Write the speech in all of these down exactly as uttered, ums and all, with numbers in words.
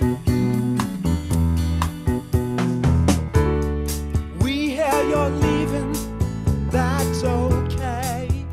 We hear you're leaving, that's okay.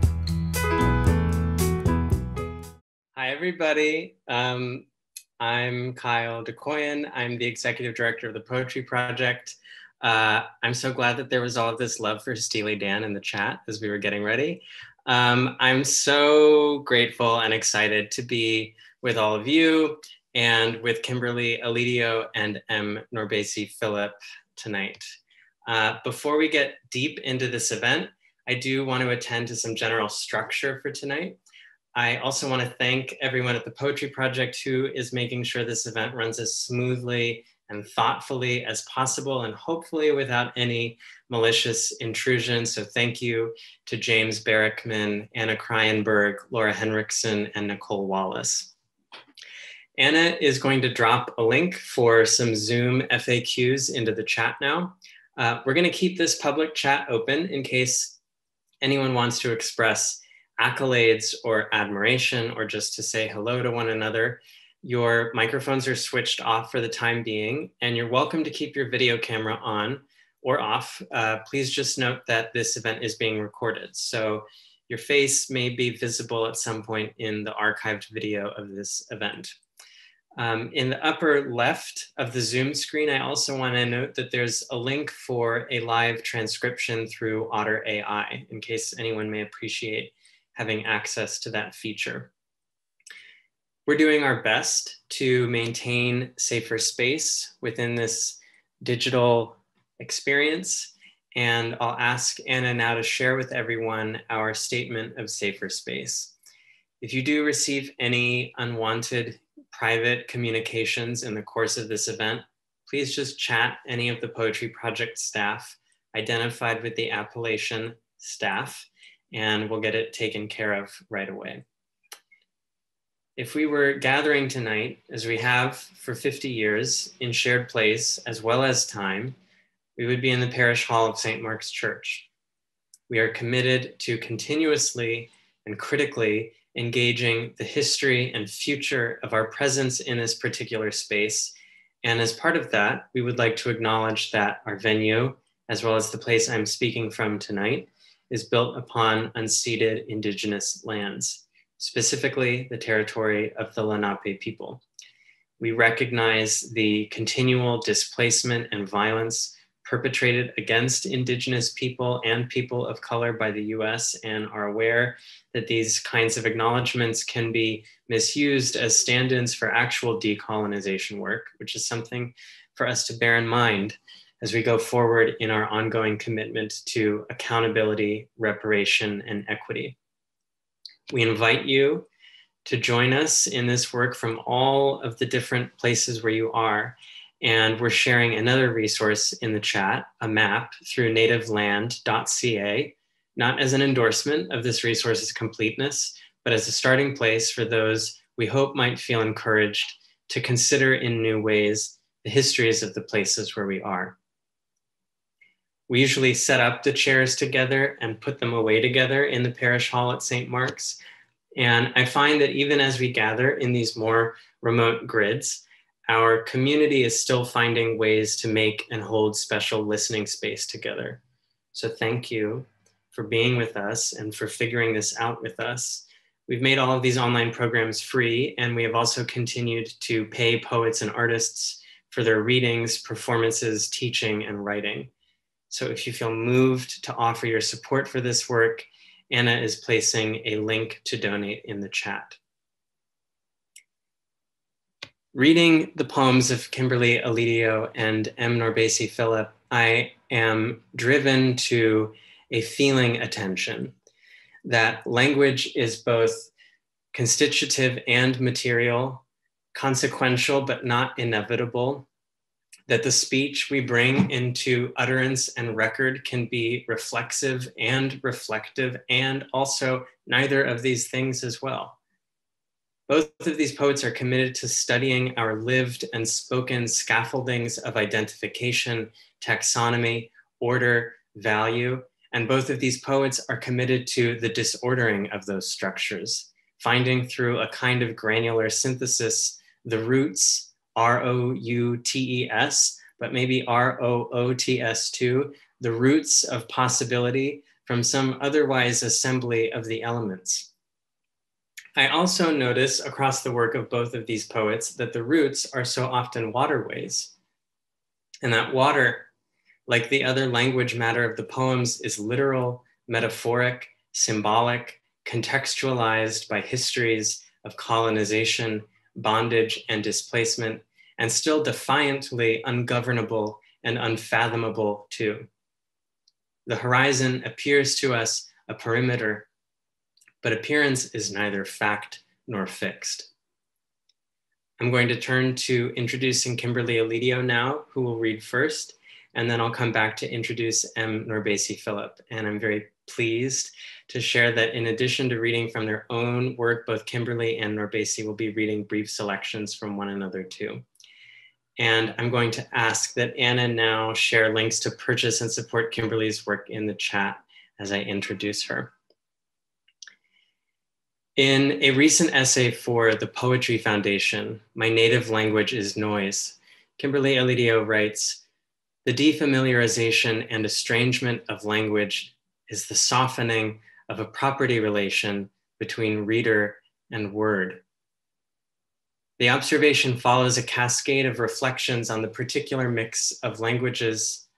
Hi, everybody. Um, I'm Kyle DeCoyan. I'm the executive director of the Poetry Project. Uh, I'm so glad that there was all of this love for Steely Dan in the chat as we were getting ready. Um, I'm so grateful and excited to be with all of you and with Kimberly Alidio and M. NourbeSe Philip tonight. Uh, before we get deep into this event, I do want to attend to some general structure for tonight. I also want to thank everyone at the Poetry Project who is making sure this event runs as smoothly and thoughtfully as possible, and hopefully without any malicious intrusion. So thank you to James Barrickman, Anna Kryenberg, Laura Henriksen, and Nicole Wallace. Anna is going to drop a link for some Zoom F A Qs into the chat now. Uh, we're going to keep this public chat open in case anyone wants to express accolades or admiration, or just to say hello to one another. Your microphones are switched off for the time being, and you're welcome to keep your video camera on or off. Uh, please just note that this event is being recorded, so your face may be visible at some point in the archived video of this event. Um, in the upper left of the Zoom screen, I also want to note that there's a link for a live transcription through Otter A I, in case anyone may appreciate having access to that feature. We're doing our best to maintain safer space within this digital experience, and I'll ask Anna now to share with everyone our statement of safer space. If you do receive any unwanted private communications in the course of this event, please just chat any of the Poetry Project staff identified with the appellation staff, and we'll get it taken care of right away. If we were gathering tonight, as we have for fifty years, in shared place as well as time, we would be in the parish hall of Saint Mark's Church. We are committed to continuously and critically engaging the history and future of our presence in this particular space. And as part of that, we would like to acknowledge that our venue, as well as the place I'm speaking from tonight, is built upon unceded indigenous lands, specifically the territory of the Lenape people. We recognize the continual displacement and violence perpetrated against indigenous people and people of color by the U S, and are aware that these kinds of acknowledgements can be misused as stand-ins for actual decolonization work, which is something for us to bear in mind as we go forward in our ongoing commitment to accountability, reparation, and equity. We invite you to join us in this work from all of the different places where you are. And we're sharing another resource in the chat, a map through native land dot C A, not as an endorsement of this resource's completeness, but as a starting place for those we hope might feel encouraged to consider in new ways the histories of the places where we are. We usually set up the chairs together and put them away together in the parish hall at Saint Mark's. And I find that even as we gather in these more remote grids, our community is still finding ways to make and hold special listening space together. So thank you for being with us and for figuring this out with us. We've made all of these online programs free, and we have also continued to pay poets and artists for their readings, performances, teaching, and writing. So if you feel moved to offer your support for this work, Anna is placing a link to donate in the chat. Reading the poems of Kimberly Alidio and M. NourbeSe Philip, I am driven to a feeling attention that language is both constitutive and material, consequential but not inevitable, that the speech we bring into utterance and record can be reflexive and reflective, and also neither of these things as well. Both of these poets are committed to studying our lived and spoken scaffoldings of identification, taxonomy, order, value, and both of these poets are committed to the disordering of those structures, finding through a kind of granular synthesis the roots, R O U T E S, but maybe R O O T S too, the roots of possibility from some otherwise assembly of the elements. I also notice across the work of both of these poets that the roots are so often waterways, and that water, like the other language matter of the poems, is literal, metaphoric, symbolic, contextualized by histories of colonization, bondage, and displacement, and still defiantly ungovernable and unfathomable too. The horizon appears to us a perimeter, but appearance is neither fact nor fixed. I'm going to turn to introducing Kimberly Alidio now, who will read first, and then I'll come back to introduce M. NourbeSe Philip. And I'm very pleased to share that in addition to reading from their own work, both Kimberly and NourbeSe will be reading brief selections from one another too. And I'm going to ask that Anna now share links to purchase and support Kimberly's work in the chat as I introduce her. In a recent essay for the Poetry Foundation, My Native Language is Noise, Kimberly Alidio writes, "The defamiliarization and estrangement of language is the softening of a property relation between reader and word." The observation follows a cascade of reflections on the particular mix of languages,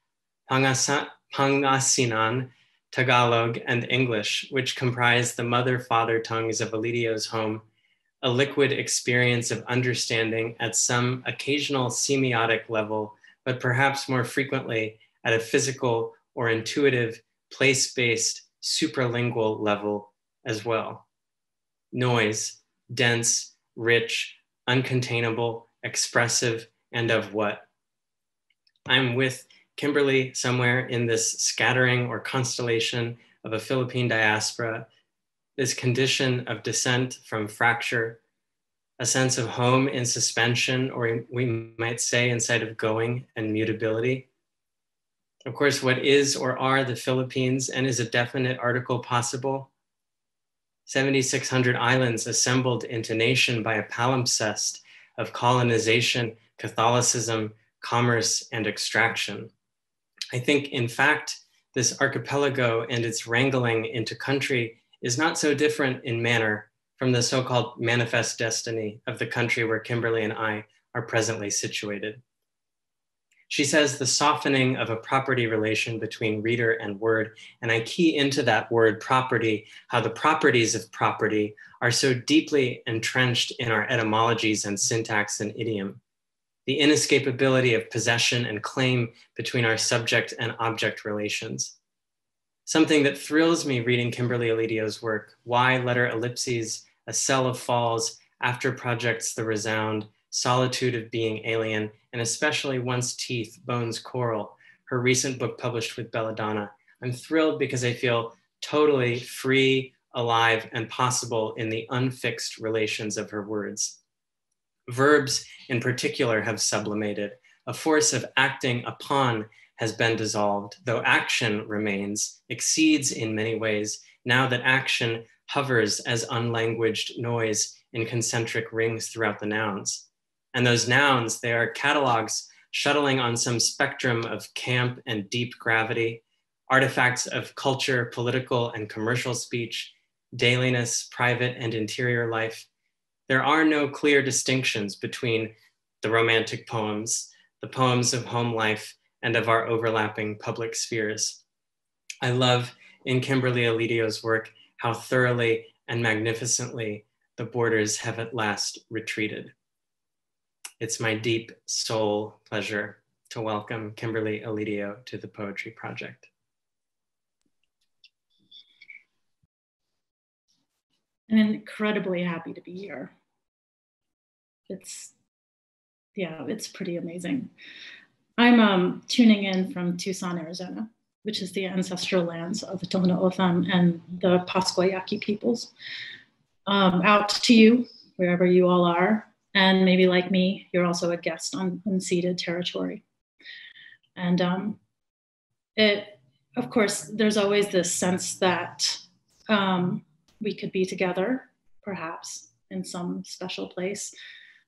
Pangasinan, Tagalog, and English, which comprise the mother-father tongues of Alidio's home, a liquid experience of understanding at some occasional semiotic level, but perhaps more frequently at a physical or intuitive, place-based, supralingual level as well. Noise, dense, rich, uncontainable, expressive, and of what? I'm with Kimberly somewhere in this scattering or constellation of a Philippine diaspora, this condition of descent from fracture, a sense of home in suspension, or we might say inside of going and mutability. Of course, what is or are the Philippines, and is a definite article possible? seventy-six hundred islands assembled into nation by a palimpsest of colonization, Catholicism, commerce, and extraction. I think, in fact, this archipelago and its wrangling into country is not so different in manner from the so-called manifest destiny of the country where Kimberly and I are presently situated. She says the softening of a property relation between reader and word, and I key into that word property, how the properties of property are so deeply entrenched in our etymologies and syntax and idiom. The inescapability of possession and claim between our subject and object relations. Something that thrills me reading Kimberly Alidio's work, Why Letter Ellipses, A Cell of Falls, After Projects the Resound, Solitude of Being Alien, and especially Once Teeth, Bones, Choral, her recent book published with Belladonna. I'm thrilled because I feel totally free, alive, and possible in the unfixed relations of her words. Verbs in particular have sublimated. A force of acting upon has been dissolved, though action remains, exceeds in many ways, now that action hovers as unlanguaged noise in concentric rings throughout the nouns. And those nouns, they are catalogs shuttling on some spectrum of camp and deep gravity, artifacts of culture, political and commercial speech, dailiness, private and interior life. There are no clear distinctions between the romantic poems, the poems of home life, and of our overlapping public spheres. I love in Kimberly Alidio's work how thoroughly and magnificently the borders have at last retreated. It's my deep soul pleasure to welcome Kimberly Alidio to the Poetry Project. I'm incredibly happy to be here. It's, yeah, it's pretty amazing. I'm um, tuning in from Tucson, Arizona, which is the ancestral lands of the Tohono O'odham and the Pascua Yaqui peoples. Um, out to you, wherever you all are. And maybe like me, you're also a guest on unceded territory. And um, it, of course, there's always this sense that um, we could be together, perhaps in some special place,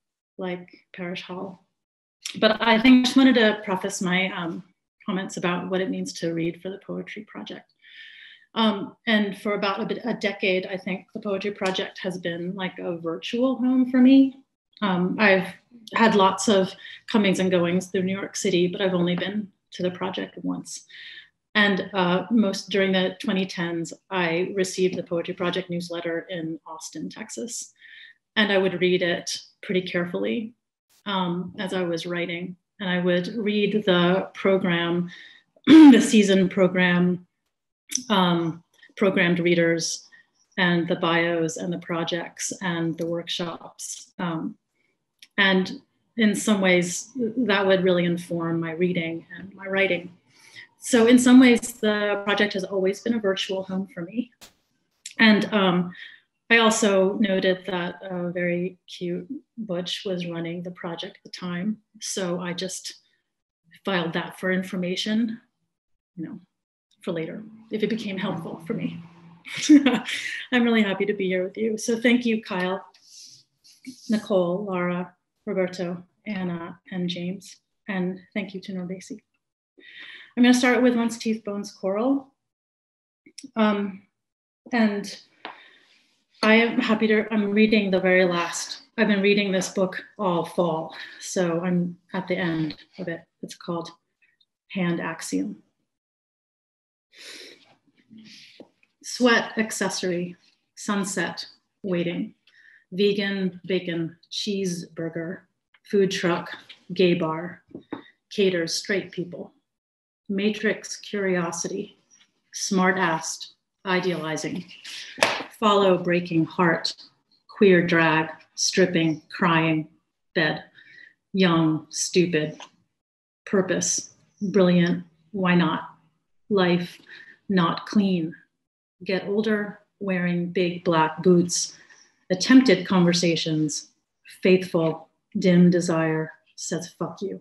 like Parish Hall. But I think I just wanted to preface my um, comments about what it means to read for the Poetry Project. Um, and for about a, bit, a decade, I think the Poetry Project has been like a virtual home for me. Um, I've had lots of comings and goings through New York City, but I've only been to the project once. And uh, most during the twenty tens, I received the Poetry Project newsletter in Austin, Texas. And I would read it pretty carefully um, as I was writing. And I would read the program, the season program, um, programmed readers, and the bios and the projects and the workshops. Um, and in some ways, that would really inform my reading and my writing. So in some ways, the project has always been a virtual home for me. And um, I also noted that a very cute Butch was running the project at the time. So I just filed that for information, you know, for later, if it became helpful for me. I'm really happy to be here with you. So thank you, Kyle, Nicole, Laura, Roberto, Anna, and James. And thank you to NourbeSe. I'm gonna start with Once Teeth, Bones, Choral. Um, and I am happy to, I'm reading the very last, I've been reading this book all fall. So I'm at the end of it. It's called Hand Axiom. Sweat accessory, sunset, waiting, vegan, bacon, cheeseburger, food truck, gay bar, caters straight people, matrix curiosity, smart-assed, idealizing, follow breaking heart, queer drag, stripping, crying, bed, young, stupid, purpose, brilliant, why not, life, not clean, get older, wearing big black boots, attempted conversations, faithful, dim desire, says fuck you.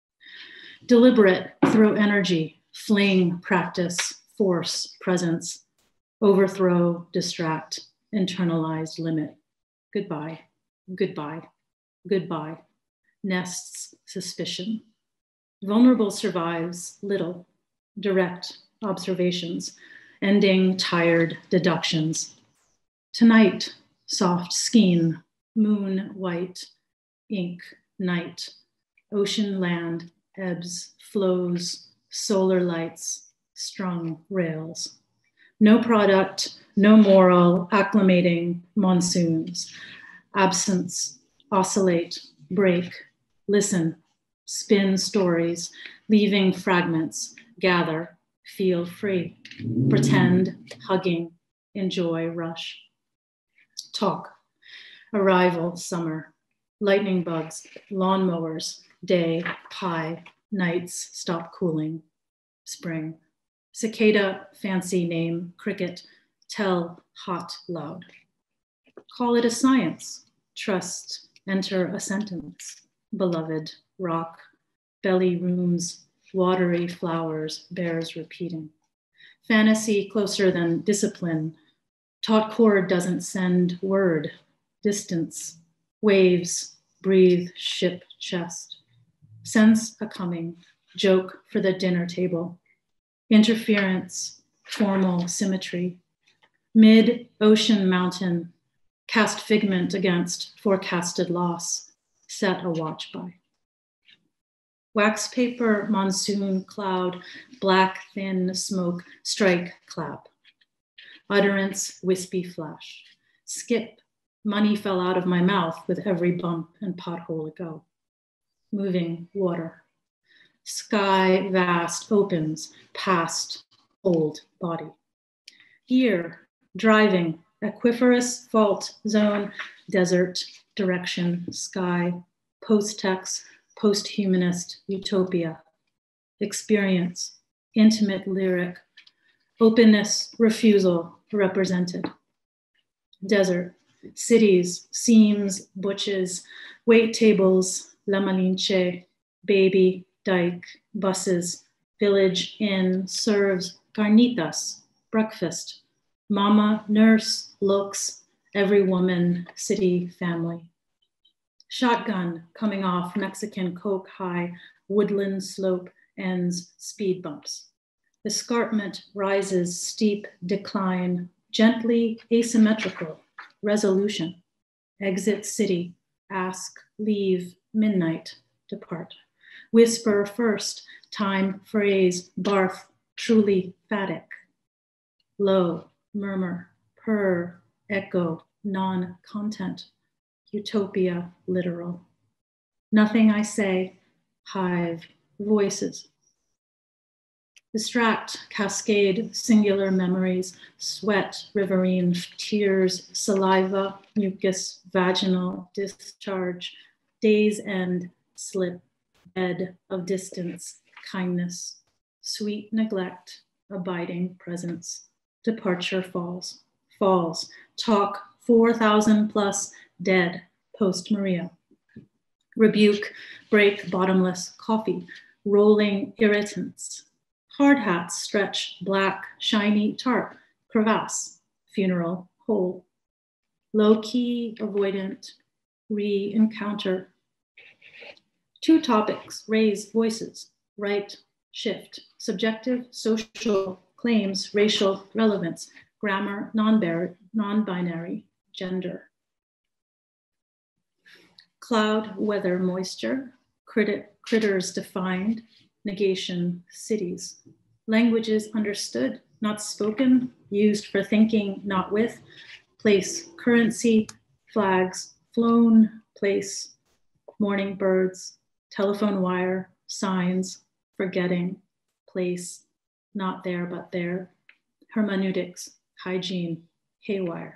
Deliberate, throw energy, fling, practice, force, presence, overthrow, distract, internalized limit. Goodbye, goodbye, goodbye. Nests, suspicion. Vulnerable survives, little, direct observations, ending tired deductions. Tonight, soft skein, moon white, ink, night, ocean land, ebbs, flows, solar lights, strung rails. No product, no moral, acclimating monsoons. Absence, oscillate, break, listen, spin stories, leaving fragments, gather, feel free, pretend, hugging, enjoy, rush. Talk, arrival, summer, lightning bugs, lawnmowers, day, pie, nights, stop cooling, spring. Cicada, fancy name, cricket, tell, hot, loud. Call it a science, trust, enter a sentence, beloved, rock, belly rooms, watery flowers, bears repeating. Fantasy closer than discipline, taut chord doesn't send word, distance, waves, breathe, ship, chest. Sense a coming, joke for the dinner table. Interference, formal symmetry. Mid-ocean mountain, cast figment against forecasted loss, set a watch by. Wax paper, monsoon, cloud, black, thin smoke, strike, clap. Utterance, wispy flash. Skip, money fell out of my mouth with every bump and pothole it go. Moving water. Sky vast opens, past, old body. Here, driving, aquiferous fault zone, desert, direction, sky, post-text, post-humanist, utopia, experience, intimate lyric, openness, refusal, represented. Desert, cities, seams, butches, wait tables, La Malinche, baby, dike, buses, village, inn, serves, carnitas, breakfast, mama, nurse, looks, every woman, city, family. Shotgun coming off Mexican coke high, woodland slope ends speed bumps. Escarpment rises steep decline, gently asymmetrical, resolution. Exit city, ask, leave, midnight, depart. Whisper first, time, phrase, barf, truly phatic. Low, murmur, purr, echo, non-content. Utopia, literal. Nothing I say, hive, voices. Distract, cascade, singular memories, sweat, riverine, tears, saliva, mucus, vaginal, discharge, day's end, slip, bed of distance, kindness, sweet neglect, abiding presence, departure falls, falls, talk, four thousand plus, dead, post-Maria. Rebuke, break, bottomless, coffee, rolling irritants. Hard hats, stretch, black, shiny, tarp, crevasse, funeral, whole. Low-key, avoidant, re-encounter. Two topics, raise voices, right, shift, subjective, social, claims, racial, relevance, grammar, non-binary, gender. Cloud, weather, moisture, crit critters defined, negation, cities. Languages understood, not spoken, used for thinking, not with, place, currency, flags, flown, place, morning birds, telephone wire, signs, forgetting, place, not there but there, hermeneutics, hygiene, haywire.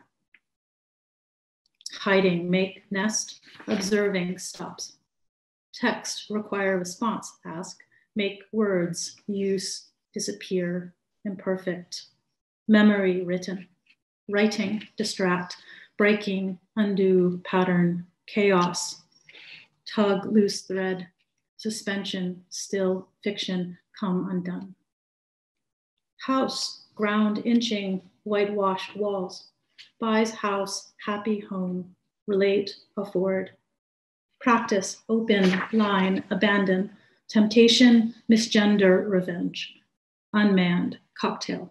Hiding, make, nest, observing, stops. Text, require response, ask, make words, use, disappear, imperfect. Memory, written. Writing, distract, breaking, undo, pattern, chaos. Tug, loose thread, suspension, still, fiction, come undone. House, ground, inching, whitewashed walls. Buys house, happy home, relate, afford. Practice, open, line, abandon, temptation, misgender, revenge. Unmanned, cocktail.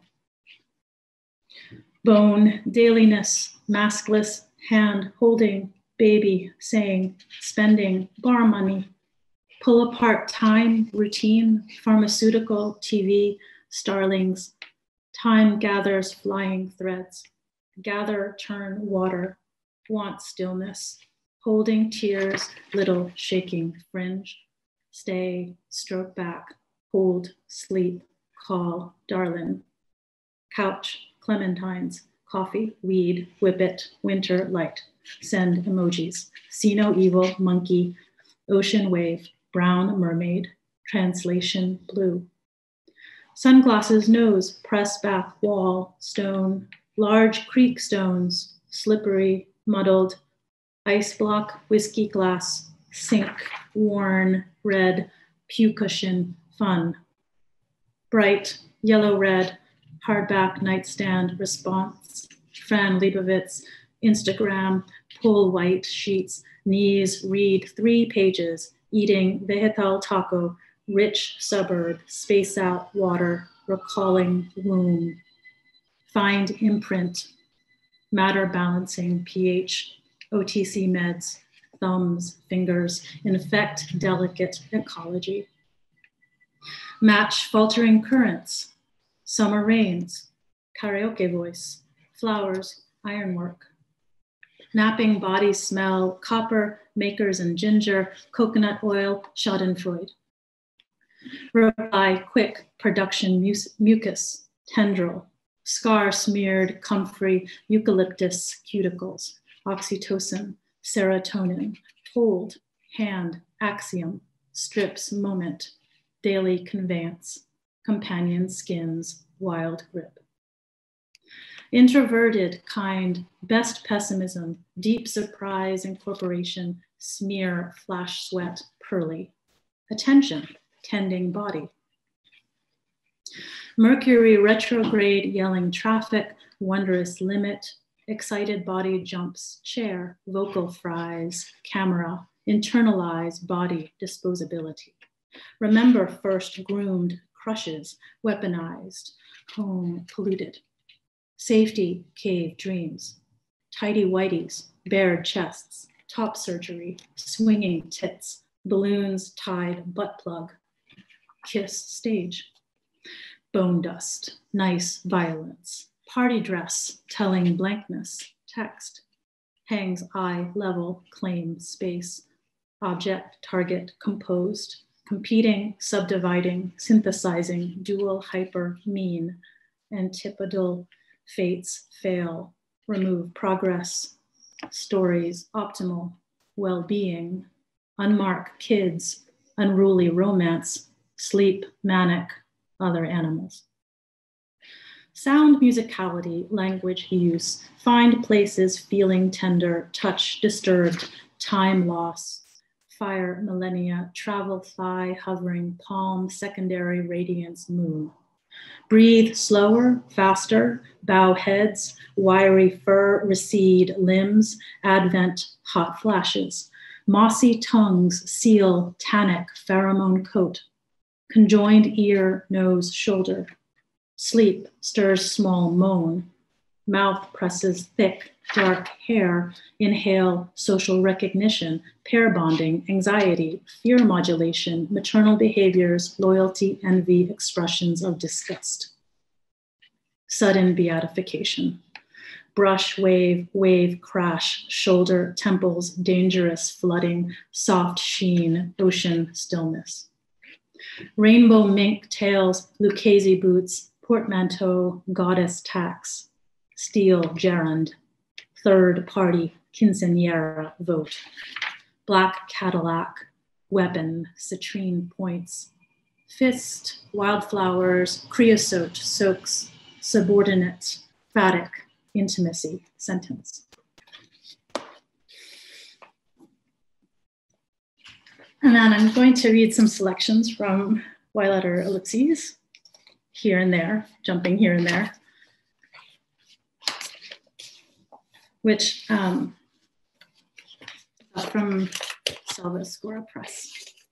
Bone, dailiness, maskless, hand, holding, baby, saying, spending, bar money. Pull apart time, routine, pharmaceutical, T V, starlings. Time gathers flying threads. Gather, turn, water, want stillness, holding tears, little shaking fringe, stay, stroke back, hold, sleep, call, darling, couch, clementines, coffee, weed, whippet, winter, light, send emojis, see no evil, monkey, ocean wave, brown mermaid, translation, blue. Sunglasses, nose, press back, wall, stone, large creek stones, slippery, muddled, ice block, whiskey glass, sink, worn, red, pew cushion, fun. Bright, yellow, red, hardback, nightstand, response, Fran Leibovitz, Instagram, pull white sheets, knees, read three pages, eating vegetal taco, rich suburb, space out, water, recalling womb. Find imprint, matter balancing, pH, O T C meds, thumbs, fingers, infect delicate ecology. Match faltering currents, summer rains, karaoke voice, flowers, ironwork. Napping body smell, copper, makers and ginger, coconut oil, schadenfreude. Reply quick, production mucus, tendril, scar smeared, comfrey, eucalyptus cuticles, oxytocin, serotonin, hold, hand, axiom, strips, moment, daily conveyance, companion skins, wild grip. Introverted, kind, best pessimism, deep surprise, incorporation, smear, flash sweat, pearly. Attention, tending body. Mercury retrograde, yelling traffic, wondrous limit, excited body jumps, chair, vocal fries, camera, internalize body disposability. Remember first groomed crushes, weaponized, home polluted. Safety cave dreams, tidy whities, bared chests, top surgery, swinging tits, balloons tied butt plug, kiss stage, bone dust, nice violence, party dress, telling blankness, text, hangs eye level, claim space, object, target, composed, competing, subdividing, synthesizing, dual, hyper, mean, antipodal, fates, fail, remove, progress, stories, optimal, well-being, unmark, kids, unruly romance, sleep, manic, other animals. Sound, musicality, language use, find places, feeling tender, touch, disturbed, time loss, fire, millennia, travel, thigh, hovering, palm, secondary, radiance, moon. Breathe slower, faster, bow heads, wiry fur, recede limbs, advent, hot flashes, mossy tongues, seal, tannic, pheromone coat, conjoined ear, nose, shoulder. Sleep stirs small moan, mouth presses thick, dark hair, inhale social recognition, pair bonding, anxiety, fear modulation, maternal behaviors, loyalty, envy, expressions of disgust. Sudden beatification. Brush, wave, wave, crash, shoulder, temples, dangerous, flooding, soft sheen, ocean, stillness. Rainbow mink tails, Lucchese boots, portmanteau, goddess tax, steel gerund, third party, quinceañera vote, black Cadillac, weapon, citrine points, fist, wildflowers, creosote, soaks, subordinate, phatic, intimacy, sentence. And then I'm going to read some selections from Y-letter ellipses, here and there, jumping here and there, which um, from Salvascora Press.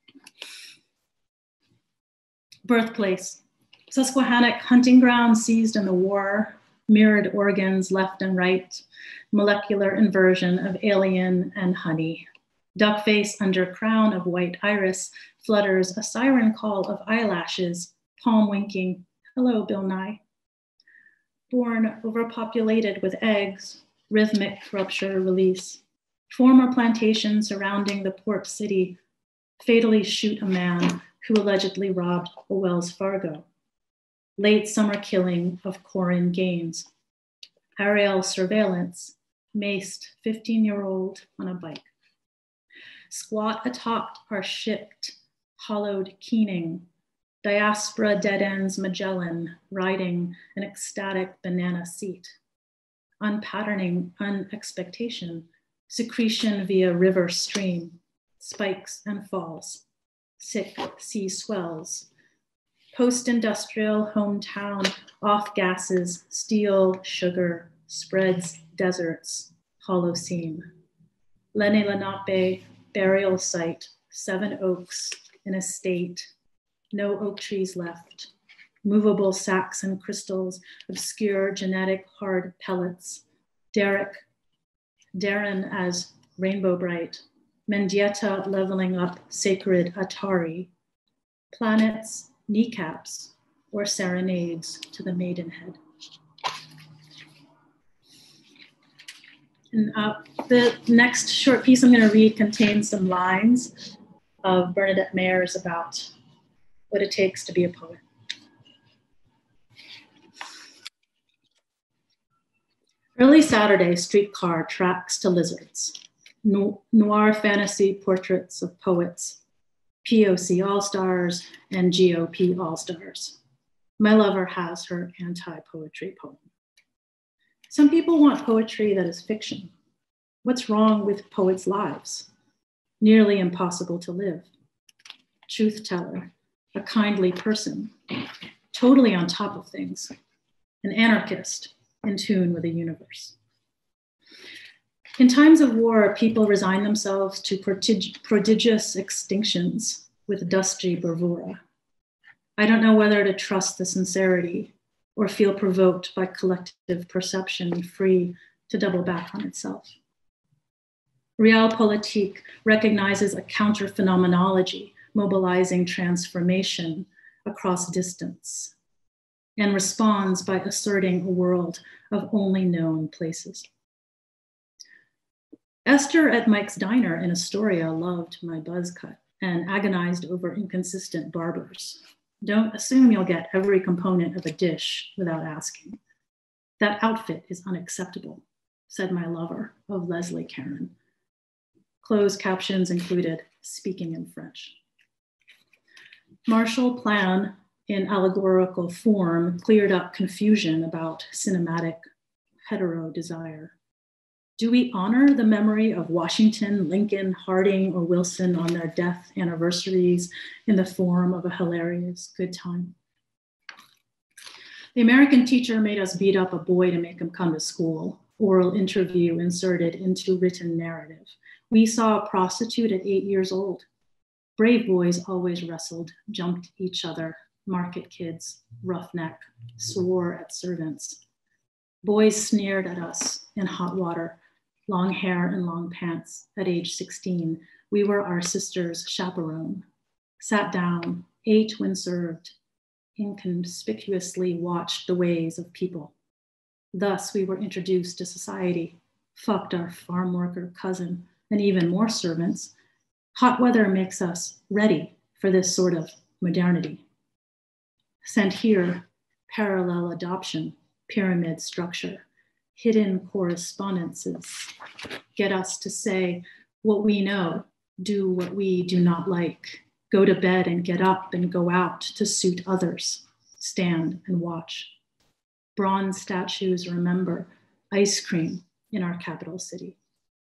Birthplace, Susquehannock hunting ground seized in the war, mirrored organs left and right, molecular inversion of alien and honey. Duck face under crown of white iris flutters a siren call of eyelashes, palm winking, hello, Bill Nye. Born overpopulated with eggs, rhythmic rupture release. Former plantation surrounding the port city fatally shoot a man who allegedly robbed a Wells Fargo. Late summer killing of Corinne Gaines. Aerial surveillance, maced fifteen-year-old on a bike. Squat atop our shipped, hollowed keening. Diaspora dead ends Magellan, riding an ecstatic banana seat. Unpatterning unexpectation, secretion via river stream, spikes and falls, sick sea swells. Post-industrial hometown, off gases, steel, sugar, spreads, deserts, Holocene. Lenni Lenape, burial site, seven oaks in a state, no oak trees left, movable sacks and crystals, obscure genetic hard pellets, Derek, Darren as rainbow bright, Mendieta leveling up sacred Atari, planets, kneecaps, or serenades to the maidenhead. And uh, the next short piece I'm going to read contains some lines of Bernadette Mayer's about what it takes to be a poet. Early Saturday streetcar tracks to lizards, noir fantasy portraits of poets, P O C all-stars and G O P all-stars. My lover has her anti-poetry poem. Some people want poetry that is fiction. What's wrong with poets' lives? Nearly impossible to live. Truth teller, a kindly person, totally on top of things, an anarchist in tune with the universe. In times of war, people resign themselves to prodig prodigious extinctions with dusty bravura. I don't know whether to trust the sincerity or feel provoked by collective perception free to double back on itself. Realpolitik recognizes a counter-phenomenology mobilizing transformation across distance and responds by asserting a world of only known places. Esther at Mike's Diner in Astoria loved my buzz cut and agonized over inconsistent barbers. Don't assume you'll get every component of a dish without asking. That outfit is unacceptable, said my lover of Leslie Caron. Closed captions included speaking in French. Marshall Plan in allegorical form cleared up confusion about cinematic hetero desire. Do we honor the memory of Washington, Lincoln, Harding, or Wilson on their death anniversaries in the form of a hilarious good time? The American teacher made us beat up a boy to make him come to school. Oral interview inserted into written narrative. We saw a prostitute at eight years old. Brave boys always wrestled, jumped each other, market kids, roughneck, swore at servants. Boys sneered at us in hot water, long hair and long pants. At age sixteen, we were our sister's chaperone, sat down, ate when served, inconspicuously watched the ways of people. Thus, we were introduced to society, fucked our farm worker cousin, and even more servants. Hot weather makes us ready for this sort of modernity. Sent here, parallel adoption, pyramid structure, hidden correspondences get us to say what we know, do what we do not like, go to bed and get up and go out to suit others, stand and watch. Bronze statues remember ice cream in our capital city.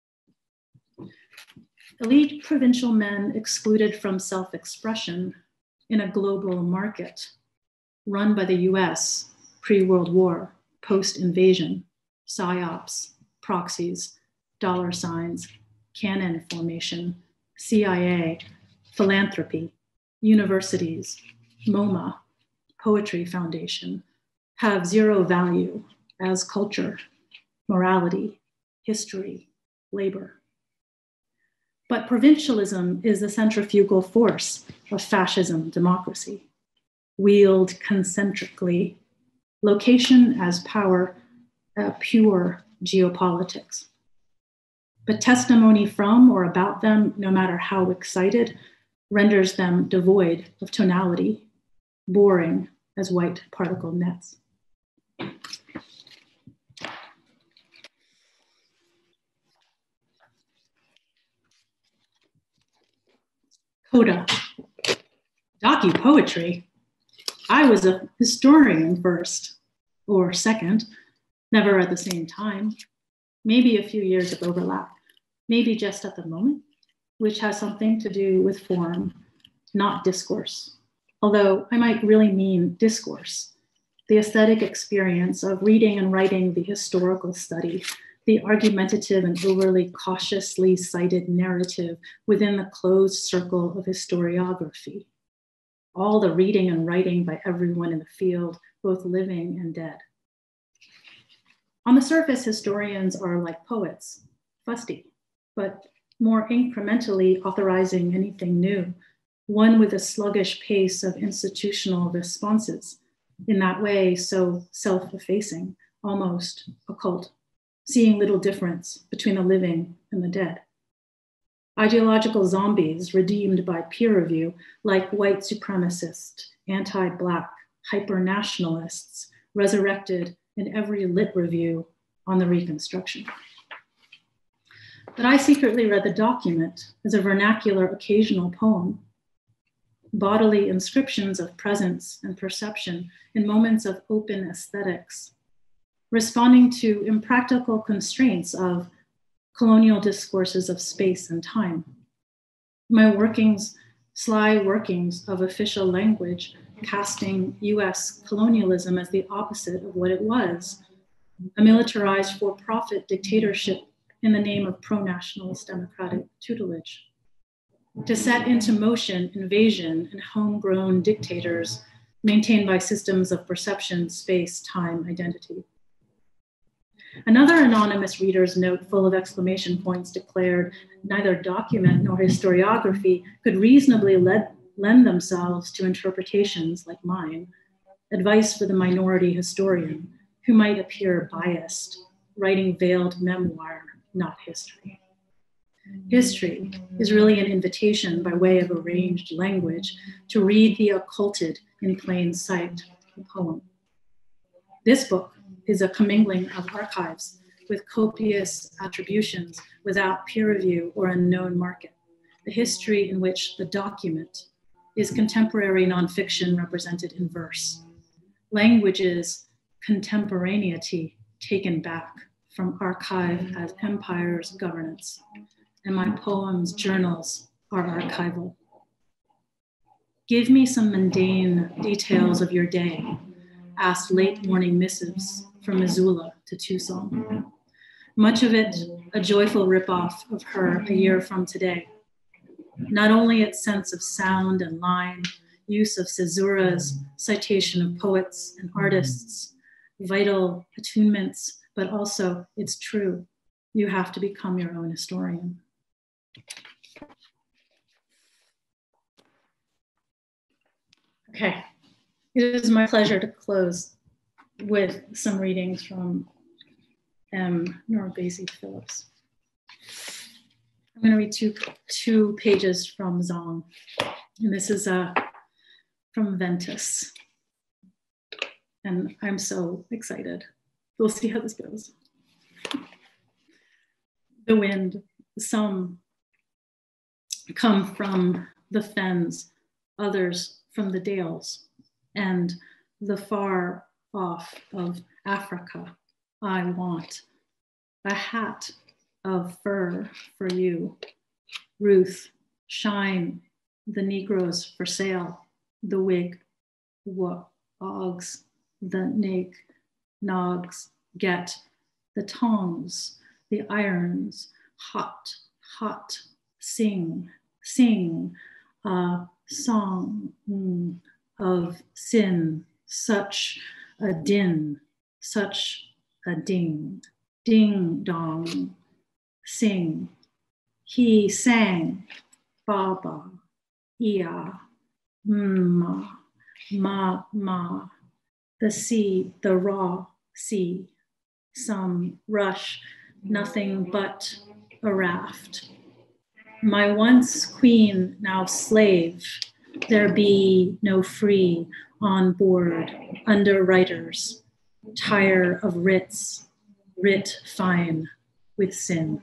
Elite provincial men excluded from self-expression in a global market run by the U S pre-World War, post-invasion, psyops, proxies, dollar signs, cannon formation, C I A, philanthropy, universities, MoMA, Poetry Foundation, have zero value as culture, morality, history, labor. But provincialism is the centrifugal force of fascism democracy, wheeled concentrically, location as power, uh, pure geopolitics. But testimony from or about them, no matter how excited, renders them devoid of tonality, boring as white particle nets. Coda, docu-poetry. I was a historian first, or second, never at the same time. Maybe a few years of overlap, maybe just at the moment, which has something to do with form, not discourse. Although I might really mean discourse, the aesthetic experience of reading and writing the historical study, the argumentative and overly cautiously cited narrative within the closed circle of historiography. All the reading and writing by everyone in the field, both living and dead. On the surface, historians are like poets, fusty, but more incrementally authorizing anything new, one with a sluggish pace of institutional responses, in that way so self-effacing, almost occult, seeing little difference between the living and the dead. Ideological zombies redeemed by peer review, like white supremacist, anti-Black, hyper-nationalists, resurrected in every lit review on the Reconstruction. But I secretly read the document as a vernacular occasional poem, bodily inscriptions of presence and perception in moments of open aesthetics, responding to impractical constraints of colonial discourses of space and time. My workings, sly workings of official language, casting U S colonialism as the opposite of what it was, a militarized for-profit dictatorship in the name of pro-nationalist democratic tutelage, to set into motion invasion and homegrown dictators maintained by systems of perception, space, time, identity. Another anonymous reader's note full of exclamation points declared neither document nor historiography could reasonably lead, lend themselves to interpretations like mine, advice for the minority historian who might appear biased, writing veiled memoir, not history. History is really an invitation by way of arranged language to read the occulted in plain sight, a poem. This book is a commingling of archives with copious attributions without peer review or a known market, a history in which the document is contemporary nonfiction represented in verse, language's contemporaneity taken back from archive as empire's governance, and my poems, journals are archival. Give me some mundane details of your day, asked late morning missives from Missoula to Tucson. Much of it a joyful ripoff of her a year from today. Not only its sense of sound and line, use of caesuras, citation of poets and artists, vital attunements, but also it's true. You have to become your own historian. Okay, it is my pleasure to close with some readings from M. NourbeSe Philip. I'm going to read two, two pages from Zong, and this is uh, from Ventus. And I'm so excited. We'll see how this goes. The wind, some come from the fens, others from the dales, and the far off of Africa. I want a hat of fur for you. Ruth, shine the Negroes for sale, the wig, wogs, the nig, nogs, get the tongs, the irons, hot, hot, sing, sing a song mm, of sin, such a din, such a ding, ding dong, sing. He sang, Baba, Ia, ma, ma, ma, the sea, the raw sea, some rush, nothing but a raft. My once queen, now slave, there be no free on board, under writers, tire of writs, writ fine with sin.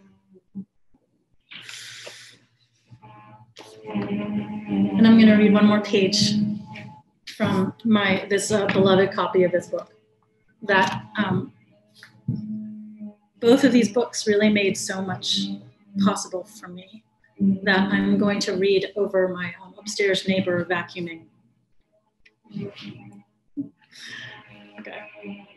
And I'm going to read one more page from my this uh, beloved copy of this book. That um, both of these books really made so much possible for me that I'm going to read over my um, upstairs neighbor vacuuming. Okay.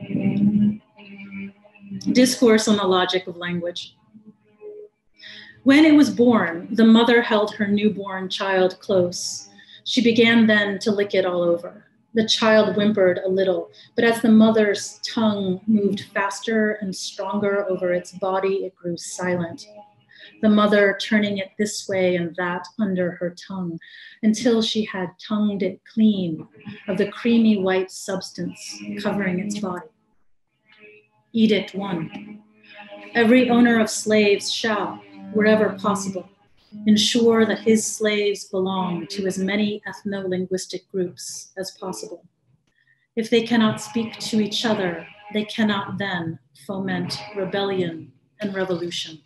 Discourse on the logic of language. When it was born, the mother held her newborn child close. She began then to lick it all over. The child whimpered a little, but as the mother's tongue moved faster and stronger over its body, it grew silent. The mother turning it this way and that under her tongue until she had tongued it clean of the creamy white substance covering its body. Edict one. Every owner of slaves shall, wherever possible, ensure that his slaves belong to as many ethno-linguistic groups as possible. If they cannot speak to each other, they cannot then foment rebellion and revolution.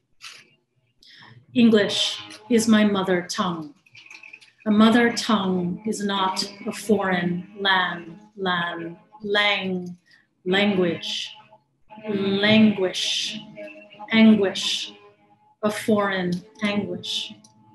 English is my mother tongue. A mother tongue is not a foreign land, land, lang, language, languish, anguish, a foreign anguish.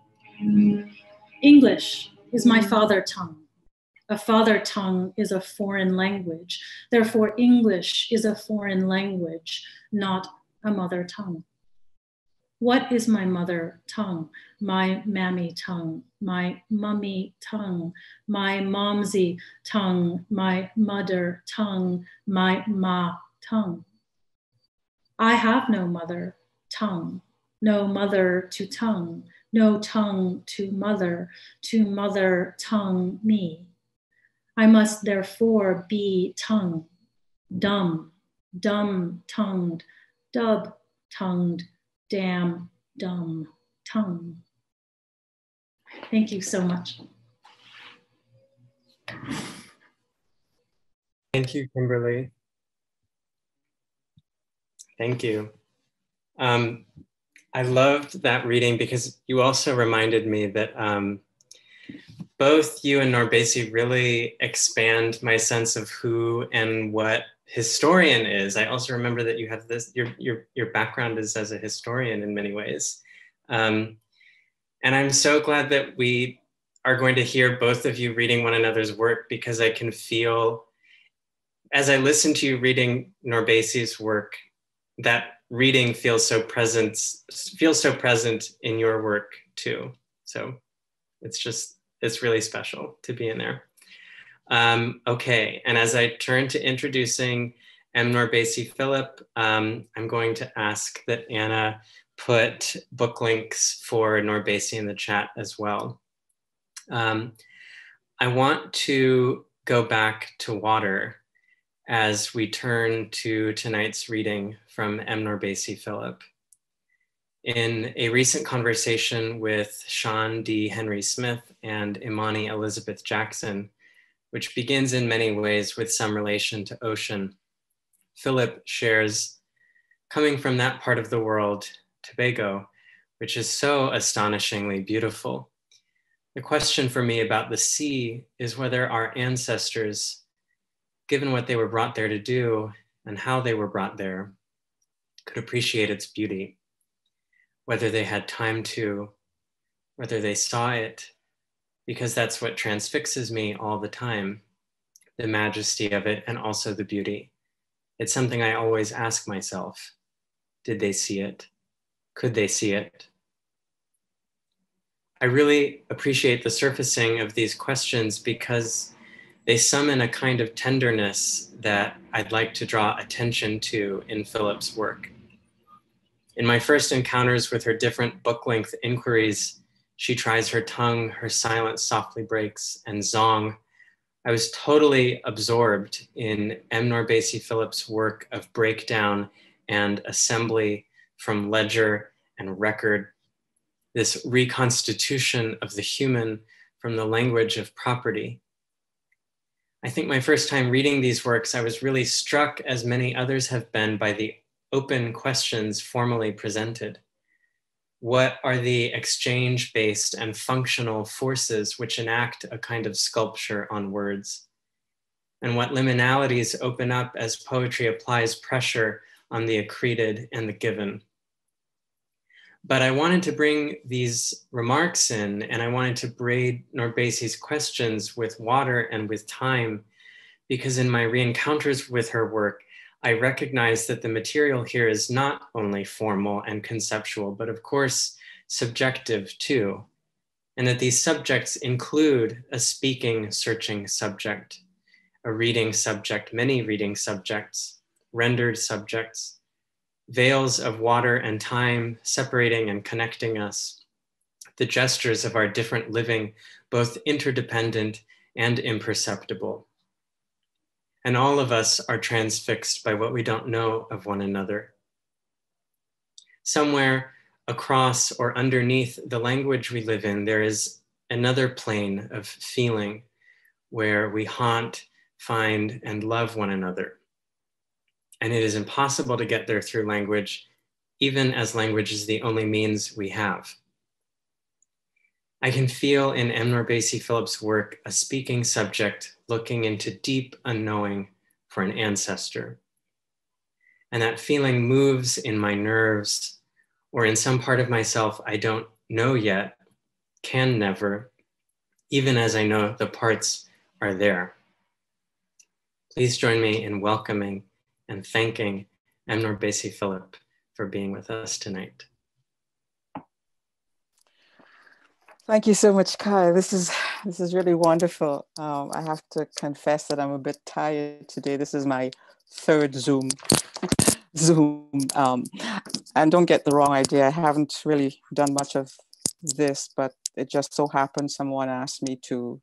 English is my father tongue. A father tongue is a foreign language. Therefore, English is a foreign language, not a mother tongue. What is my mother tongue? My mammy tongue, my mummy tongue, my momsy tongue, my mother tongue, my ma tongue. I have no mother tongue, no mother to tongue, no tongue to mother, to mother tongue me. I must therefore be tongue, dumb, dumb-tongued, dub-tongued, damn, dumb tongue. Thank you so much. Thank you, Kimberly. Thank you. Um, I loved that reading because you also reminded me that um, both you and NourbeSe really expand my sense of who and what historian is. I also remember that you have this, your, your, your background is as a historian in many ways. Um, and I'm so glad that we are going to hear both of you reading one another's work, because I can feel, as I listen to you reading NourbeSe's work, that reading feels so present, feels so present in your work too. So it's just, it's really special to be in there. Um, okay, and as I turn to introducing M. NourbeSe Philip, um, I'm going to ask that Anna put book links for NourbeSe in the chat as well. Um, I want to go back to water as we turn to tonight's reading from M. NourbeSe Philip. In a recent conversation with Sean D. Henry Smith and Imani Elizabeth Jackson, which begins in many ways with some relation to ocean, Philip shares, coming from that part of the world, Tobago, which is so astonishingly beautiful. The question for me about the sea is whether our ancestors, given what they were brought there to do and how they were brought there, could appreciate its beauty, whether they had time to, whether they saw it, because that's what transfixes me all the time, the majesty of it and also the beauty. It's something I always ask myself. Did they see it? Could they see it? I really appreciate the surfacing of these questions because they summon a kind of tenderness that I'd like to draw attention to in Philip's work. In my first encounters with her different book-length inquiries, She Tries Her Tongue, Her Silence Softly Breaks, and Zong, I was totally absorbed in M. NourbeSe Philip's work of breakdown and assembly from ledger and record, this reconstitution of the human from the language of property. I think my first time reading these works, I was really struck, as many others have been, by the open questions formally presented. What are the exchange-based and functional forces which enact a kind of sculpture on words? And what liminalities open up as poetry applies pressure on the accreted and the given? But I wanted to bring these remarks in, and I wanted to braid NourbeSe's questions with water and with time, because in my re-encounters with her work, I recognize that the material here is not only formal and conceptual, but of course, subjective too. And that these subjects include a speaking, searching subject, a reading subject, many reading subjects, rendered subjects, veils of water and time separating and connecting us, the gestures of our different living, both interdependent and imperceptible. And all of us are transfixed by what we don't know of one another. Somewhere across or underneath the language we live in, there is another plane of feeling where we haunt, find, and love one another. And it is impossible to get there through language, even as language is the only means we have. I can feel in M. NourbeSe Philip's work a speaking subject looking into deep unknowing for an ancestor. And that feeling moves in my nerves, or in some part of myself I don't know yet, can never, even as I know the parts are there. Please join me in welcoming and thanking M. NourbeSe Philip for being with us tonight. Thank you so much, Kai. This is this is really wonderful. Um, I have to confess that I'm a bit tired today. This is my third Zoom. Zoom. Um, and don't get the wrong idea. I haven't really done much of this, but it just so happened someone asked me to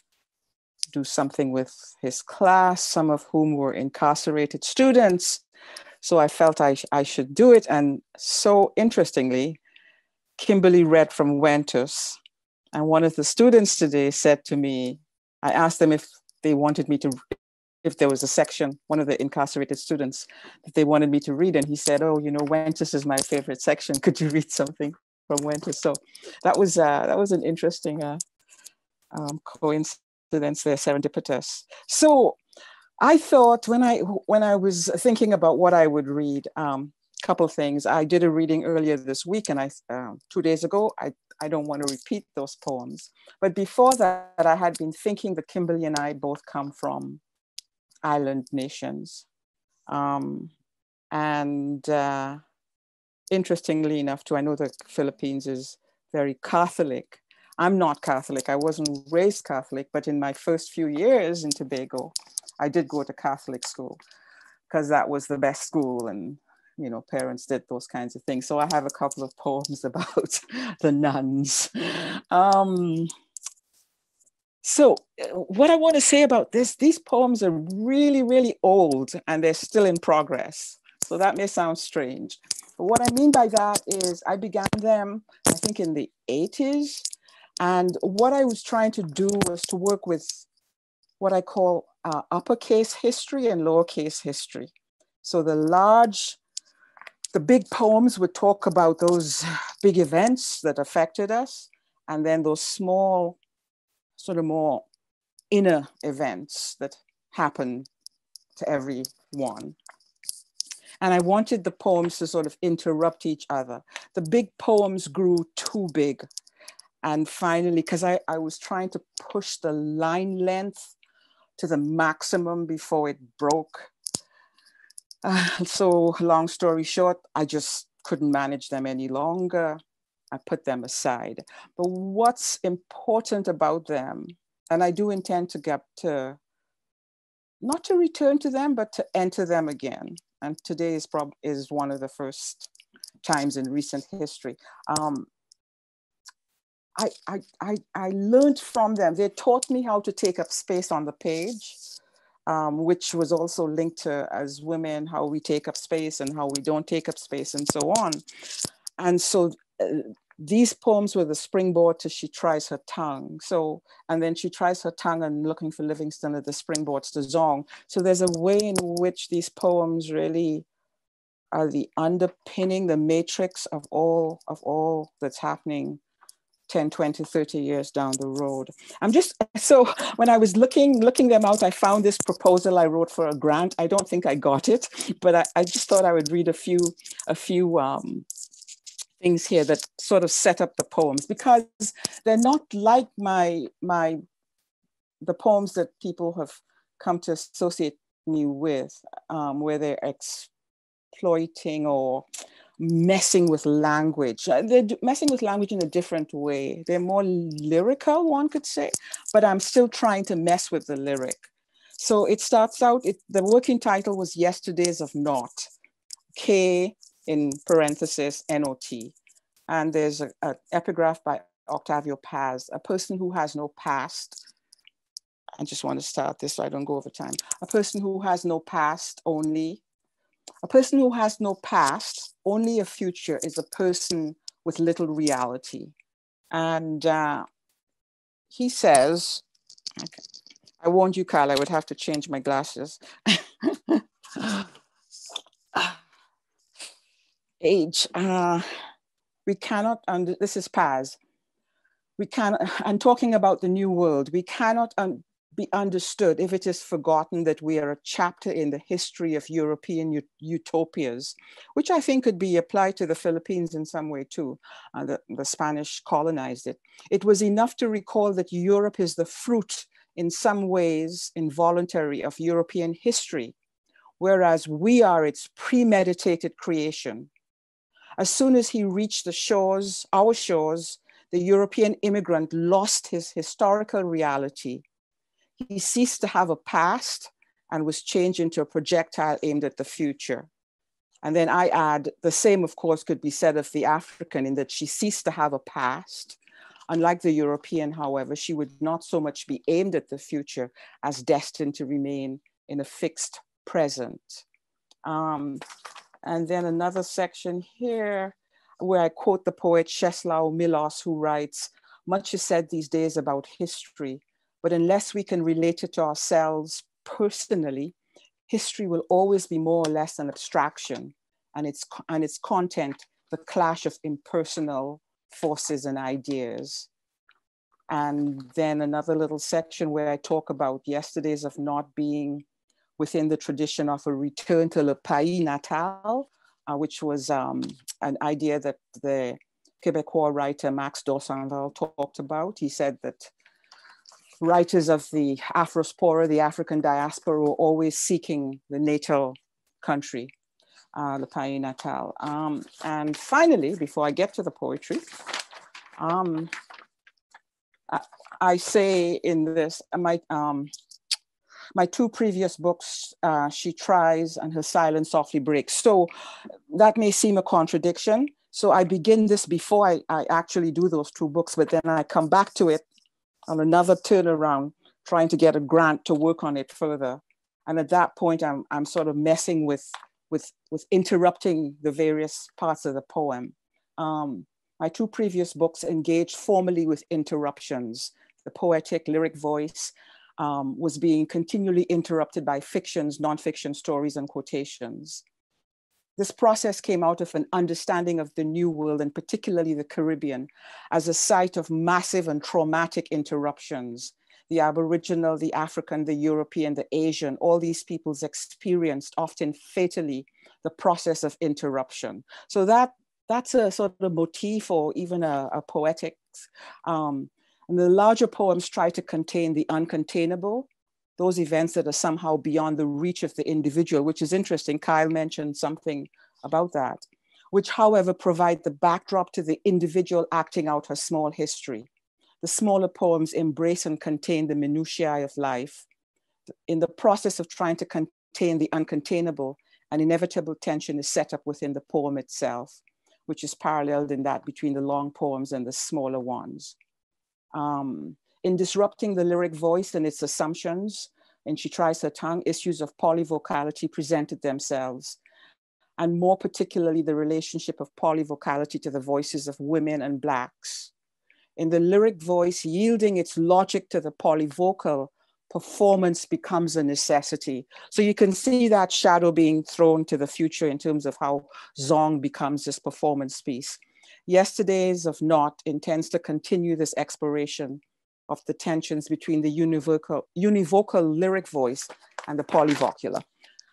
do something with his class, some of whom were incarcerated students. So I felt I, I should do it. And so interestingly, Kimberly read from Ventus. And one of the students today said to me, I asked them if they wanted me to, if there was a section, one of the incarcerated students, that they wanted me to read. And he said, oh, you know, Ventus is my favorite section. Could you read something from Ventus? So that was, uh, that was an interesting uh, um, coincidence there, serendipitous. So I thought when I, when I was thinking about what I would read, um, couple things. I did a reading earlier this week, and I uh, two days ago. I I don't want to repeat those poems, but before that, I had been thinking that Kimberly and I both come from island nations, um, and uh, interestingly enough, too, I know the Philippines is very Catholic. I'm not Catholic. I wasn't raised Catholic, but in my first few years in Tobago, I did go to Catholic school because that was the best school, and you know, parents did those kinds of things. So I have a couple of poems about the nuns. Um, so what I want to say about this, these poems are really, really old and they're still in progress. So that may sound strange. But what I mean by that is I began them, I think in the eighties. And what I was trying to do was to work with what I call uh, uppercase history and lowercase history. So the large, the big poems would talk about those big events that affected us, and then those small, sort of more inner events that happen to everyone. And I wanted the poems to sort of interrupt each other. The big poems grew too big. And finally, because I, I was trying to push the line length to the maximum before it broke. Uh, so long story short, I just couldn't manage them any longer. I put them aside. But what's important about them, and I do intend to get to, not to return to them, but to enter them again. And today is, prob is one of the first times in recent history. Um, I, I, I, I learned from them. They taught me how to take up space on the page. Um, which was also linked to, as women, how we take up space and how we don't take up space and so on. And so uh, these poems were the springboard to She Tries Her Tongue. So, and then She Tries Her Tongue and Looking for Livingston are the springboards to Zong. So there's a way in which these poems really are the underpinning, the matrix of all, of all that's happening ten, twenty, thirty years down the road. I'm just, so when I was looking, looking them out, I found this proposal I wrote for a grant. I don't think I got it, but I, I just thought I would read a few, a few um, things here that sort of set up the poems, because they're not like my, my, the poems that people have come to associate me with, um, where they're exploiting or messing with language. They're messing with language in a different way. They're more lyrical, one could say, but I'm still trying to mess with the lyric. So it starts out, it, the working title was Yesterdays of Naught, K in parenthesis, N O T. And there's an epigraph by Octavio Paz, a person who has no past. I just want to start this so I don't go over time. A person who has no past only. A person who has no past, only a future, is a person with little reality. And uh, he says, okay, I warned you, Carl, I would have to change my glasses. Age, uh, we cannot, under, this is Paz. We cannot, I'm talking about the new world. We cannot un, be understood if it is forgotten that we are a chapter in the history of European ut utopias, which I think could be applied to the Philippines in some way too. Uh, the, the Spanish colonized it. It was enough to recall that Europe is the fruit, in some ways involuntary, of European history, whereas we are its premeditated creation. As soon as he reached the shores, our shores, the European immigrant lost his historical reality. He ceased to have a past and was changed into a projectile aimed at the future. And then I add, the same, of course, could be said of the African in that she ceased to have a past. Unlike the European, however, she would not so much be aimed at the future as destined to remain in a fixed present. Um, and then another section here where I quote the poet Czesław Miłosz, who writes, "Much is said these days about history, but unless we can relate it to ourselves personally, history will always be more or less an abstraction, and its, and its content, the clash of impersonal forces and ideas." And then another little section where I talk about yesterdays of not being within the tradition of a return to le pays natal, uh, which was um, an idea that the Quebecois writer Max Dorsanval talked about. He said that writers of the Afrospora, the African diaspora, were always seeking the natal country, uh, le pays natal. Um, and finally, before I get to the poetry, um, I, I say in this, my, um, my two previous books, uh, She Tries and Her Silence Softly Breaks. So that may seem a contradiction. So I begin this before I, I actually do those two books, but then I come back to it on another turnaround, trying to get a grant to work on it further. And at that point, I'm, I'm sort of messing with, with, with interrupting the various parts of the poem. Um, my two previous books engaged formally with interruptions. The poetic lyric voice um, was being continually interrupted by fictions, nonfiction stories, and quotations. This process came out of an understanding of the New World, and particularly the Caribbean, as a site of massive and traumatic interruptions. The Aboriginal, the African, the European, the Asian, all these peoples experienced, often fatally, the process of interruption. So that, that's a sort of motif or even a, a poetics. Um, and the larger poems try to contain the uncontainable, those events that are somehow beyond the reach of the individual, which is interesting. Kyle mentioned something about that, which, however, provide the backdrop to the individual acting out her small history. The smaller poems embrace and contain the minutiae of life. In the process of trying to contain the uncontainable, an inevitable tension is set up within the poem itself, which is paralleled in that between the long poems and the smaller ones. Um, in disrupting the lyric voice and its assumptions, and She Tries Her Tongue, issues of polyvocality presented themselves, and more particularly the relationship of polyvocality to the voices of women and Blacks. In the lyric voice, yielding its logic to the polyvocal, performance becomes a necessity. So you can see that shadow being thrown to the future in terms of how Zong becomes this performance piece. Yesterdays of Not intends to continue this exploration of the tensions between the univocal, univocal lyric voice and the polyvocular.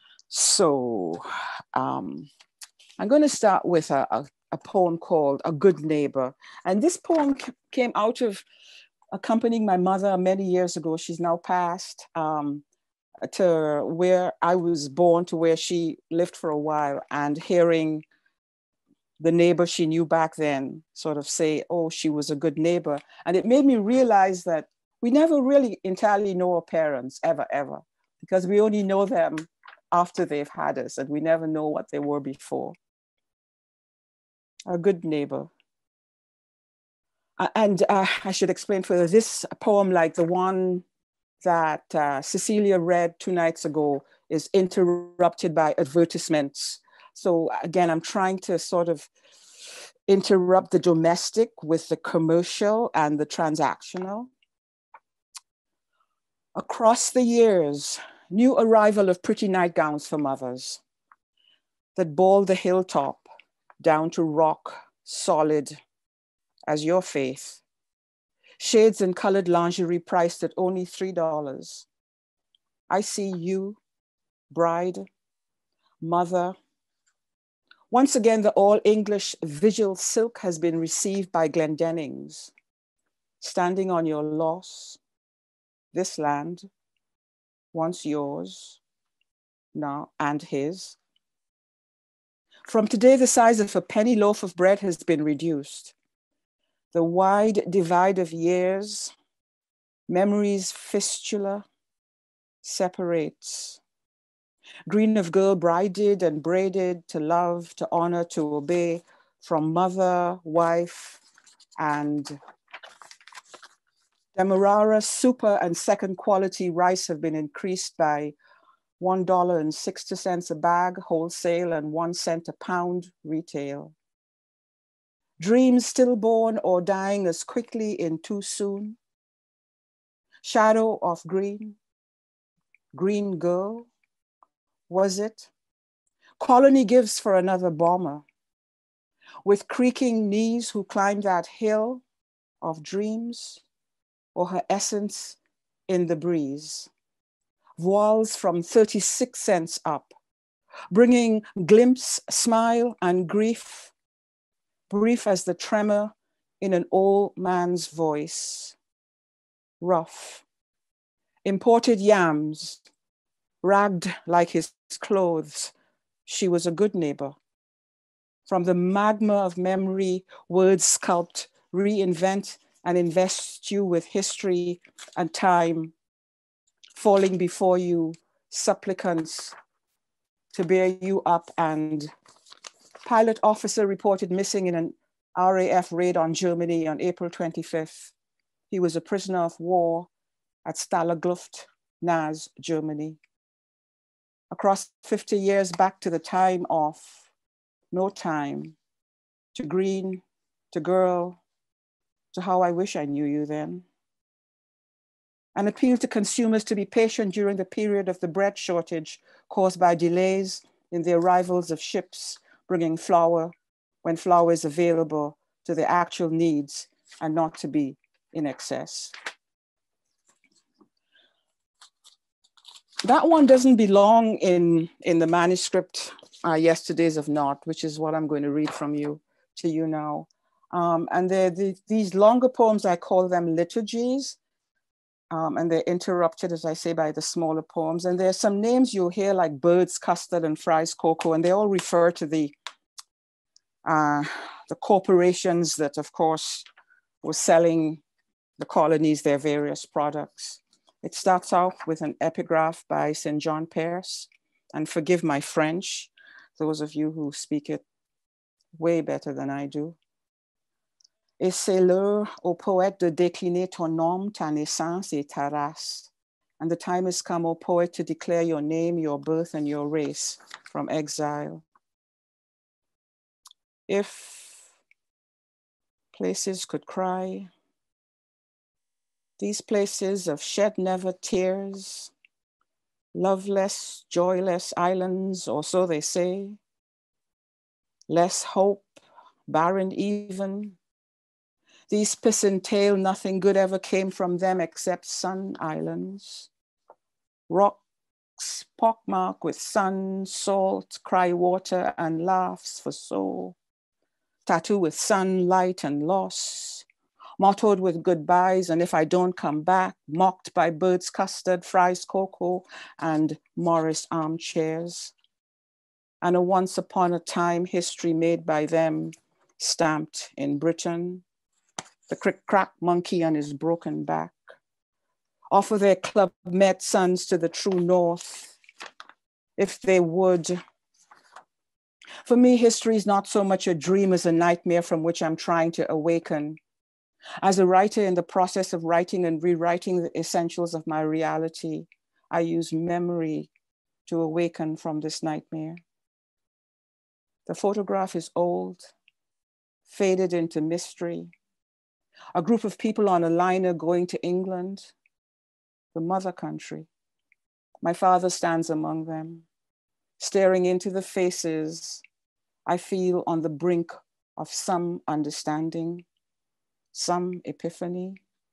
So um, I'm going to start with a, a, a poem called A Good Neighbor. And this poem came out of accompanying my mother many years ago. She's now passed, um, to where I was born, to where she lived for a while, and hearing the neighbor she knew back then sort of say, oh, she was a good neighbor. And it made me realize that we never really entirely know our parents, ever, ever, because we only know them after they've had us, and we never know what they were before. A good neighbor. And uh, I should explain further, this poem, like the one that uh, Cecilia read two nights ago, is interrupted by advertisements. So again, I'm trying to sort of interrupt the domestic with the commercial and the transactional. Across the years, new arrival of pretty nightgowns for mothers that ball the hilltop down to rock solid as your faith. Shades and colored lingerie priced at only three dollars. I see you, bride, mother. Once again, the all-English visual silk has been received by Glendenning's. Standing on your loss, this land, once yours, now and his. From today, the size of a penny loaf of bread has been reduced. The wide divide of years, memory's fistula, separates. Green of girl brided and braided to love, to honor, to obey, from mother, wife, and Demerara super and second quality rice have been increased by one dollar and sixty cents a bag wholesale and one cent a pound retail. Dreams stillborn or dying as quickly in too soon. Shadow of green, green girl, was it? Colony gives for another bomber. With creaking knees who climb that hill of dreams, or her essence in the breeze. Voiles from thirty-six cents up, bringing glimpse, smile, and grief, brief as the tremor in an old man's voice. Rough. Imported yams, ragged like his clothes. She was a good neighbor. From the magma of memory, words sculpt, reinvent, and invest you with history and time, falling before you, supplicants to bear you up. And pilot officer reported missing in an R A F raid on Germany on April twenty-fifth. He was a prisoner of war at Stalag-Luft, Nazi, Germany. Across fifty years back to the time of no time, to green, to girl, to how I wish I knew you then. An appeal to consumers to be patient during the period of the bread shortage caused by delays in the arrivals of ships bringing flour when flour is available to the actual needs and not to be in excess. That one doesn't belong in, in the manuscript, uh, Yesterdays of Naught, which is what I'm going to read from you to you now. Um, and they're the, these longer poems, I call them liturgies. Um, and they're interrupted, as I say, by the smaller poems. And there's some names you'll hear like birds, custard, and fries, cocoa, and they all refer to the, uh, the corporations that, of course, were selling the colonies their various products. It starts off with an epigraph by Saint John Perse, and forgive my French, those of you who speak it way better than I do. Et c'est l'heure au poète de décliner ton nom, ta naissance et ta race. And the time has come, O poet, to declare your name, your birth, and your race from exile. If places could cry, these places of shed never tears, loveless, joyless islands, or so they say, less hope, barren even. These piss and tail, nothing good ever came from them except sun islands. Rocks pockmarked with sun, salt, cry water, and laughs for soul. Tattoo with sun, light, and loss. Mottoed with goodbyes, and if I don't come back, mocked by birds, custard, fries, cocoa, and Morris armchairs. And a once upon a time history made by them, stamped in Britain. The crick-crack monkey on his broken back. Offer their Club Med sons to the true north, if they would. For me, history is not so much a dream as a nightmare from which I'm trying to awaken. As a writer in the process of writing and rewriting the essentials of my reality, I use memory to awaken from this nightmare. The photograph is old, faded into mystery. A group of people on a liner going to England, the mother country. My father stands among them, staring into the faces I feel on the brink of some understanding, some epiphany.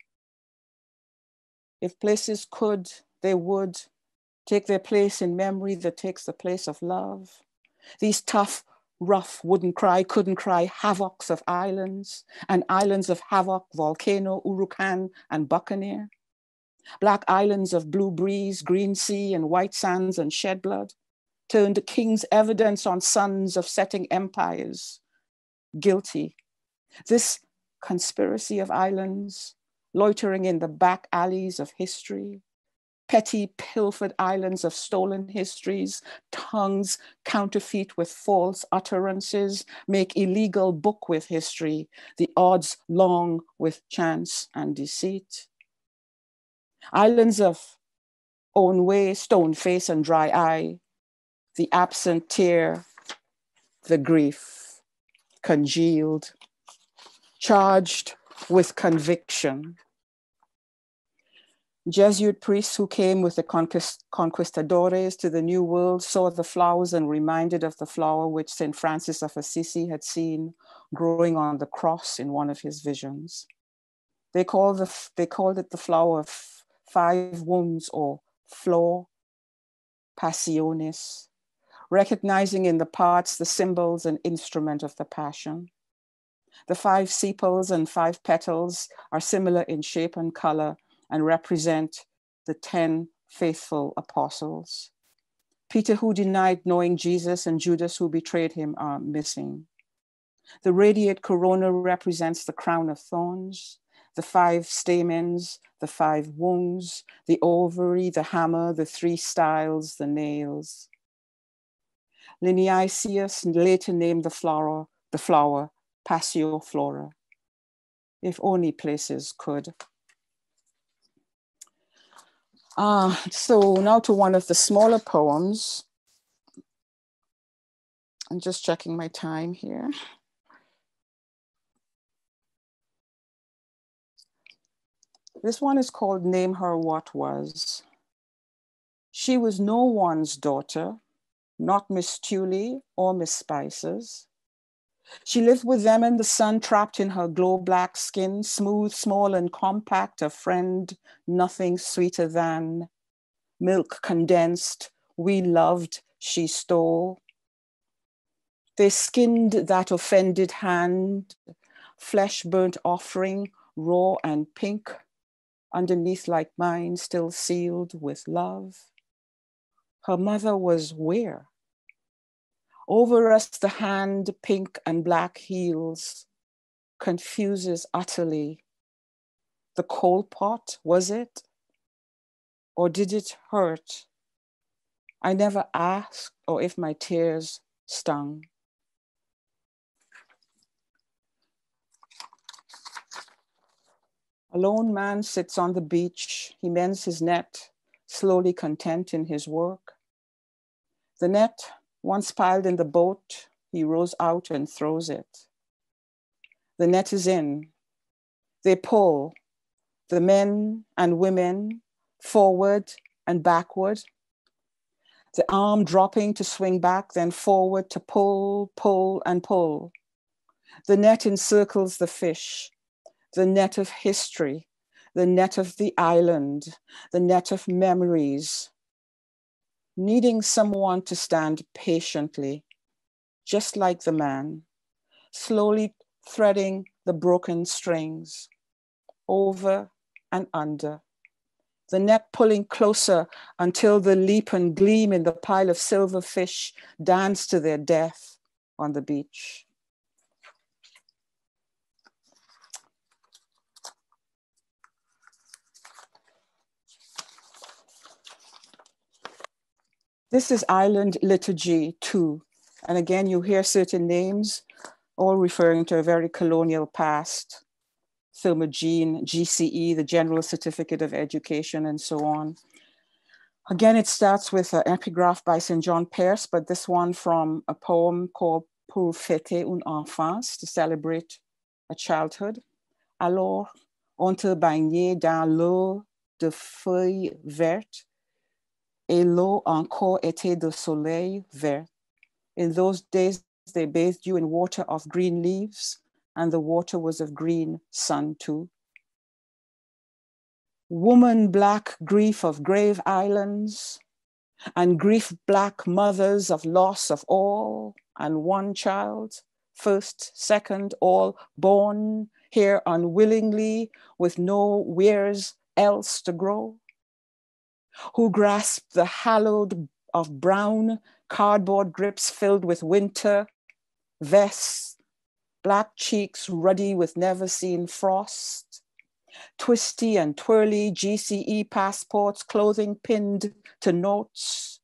If places could, they would take their place in memory that takes the place of love. These tough, rough, wouldn't cry, couldn't cry havocs of islands, and islands of havoc, volcano, Urukan, and Buccaneer. Black islands of blue breeze, green sea, and white sands and shed blood. turned king's evidence on sons of setting empires. Guilty. This conspiracy of islands, loitering in the back alleys of history, petty pilfered islands of stolen histories, tongues counterfeit with false utterances, make illegal book with history, the odds long with chance and deceit. Islands of own way, stone face and dry eye, the absent tear, the grief, congealed, charged with conviction. Jesuit priests who came with the conquist conquistadores to the New World saw the flowers and reminded of the flower which Saint Francis of Assisi had seen growing on the cross in one of his visions. They called, the, they called it the flower of five wounds, or flor passionis, recognizing in the parts the symbols and instrument of the passion. The five sepals and five petals are similar in shape and color and represent the ten faithful apostles. Peter, who denied knowing Jesus, and Judas, who betrayed him, are missing. The radiate corona represents the crown of thorns, the five stamens, the five wounds, the ovary, the hammer, the three styles, the nails. Linnaeus later named the flower, the flower Passio-flora. If only places could. Ah, so now to one of the smaller poems. I'm just checking my time here. This one is called Name Her What Was. She was no one's daughter, not Miss Tully or Miss Spicer's. She lived with them in the sun, trapped in her glow-black skin, smooth, small, and compact, a friend, nothing sweeter than milk condensed, we loved, she stole. They skinned that offended hand, flesh burnt offering, raw and pink, underneath like mine, still sealed with love. Her mother was where? Over us the hand, pink and black heels, confuses utterly. The coal pot, was it? Or did it hurt? I never asked, or if my tears stung. A lone man sits on the beach. He mends his net, slowly content in his work. The net, once piled in the boat, he rows out and throws it. The net is in. They pull, the men and women, forward and backward. The arm dropping to swing back, then forward to pull, pull, and pull. The net encircles the fish, the net of history, the net of the island, the net of memories, needing someone to stand patiently, just like the man, slowly threading the broken strings, over and under, the net pulling closer until the leap and gleam in the pile of silver fish dance to their death on the beach. This is Island Liturgy two. And again, you hear certain names, all referring to a very colonial past. Thermogene, G C E, the General Certificate of Education, and so on. Again, it starts with an epigraph by Saint John Perse, but this one from a poem called Pour fêter une enfance, to celebrate a childhood. Alors, on te baignait dans l'eau de feuilles vertes, et l'eau encore était de soleil vert. In those days, they bathed you in water of green leaves, and the water was of green sun too. Woman black grief of grave islands, and grief black mothers of loss of all, and one child, first, second, all born here unwillingly with nowheres else to grow, who grasped the hallowed of brown cardboard grips filled with winter, vests, black cheeks ruddy with never seen frost, twisty and twirly G C E passports, clothing pinned to notes.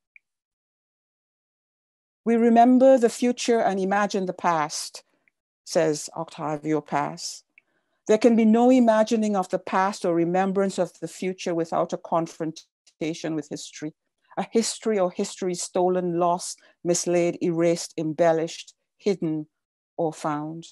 We remember the future and imagine the past, says Octavio Paz. There can be no imagining of the past or remembrance of the future without a confrontation with history. A history or history stolen, lost, mislaid, erased, embellished, hidden, or found.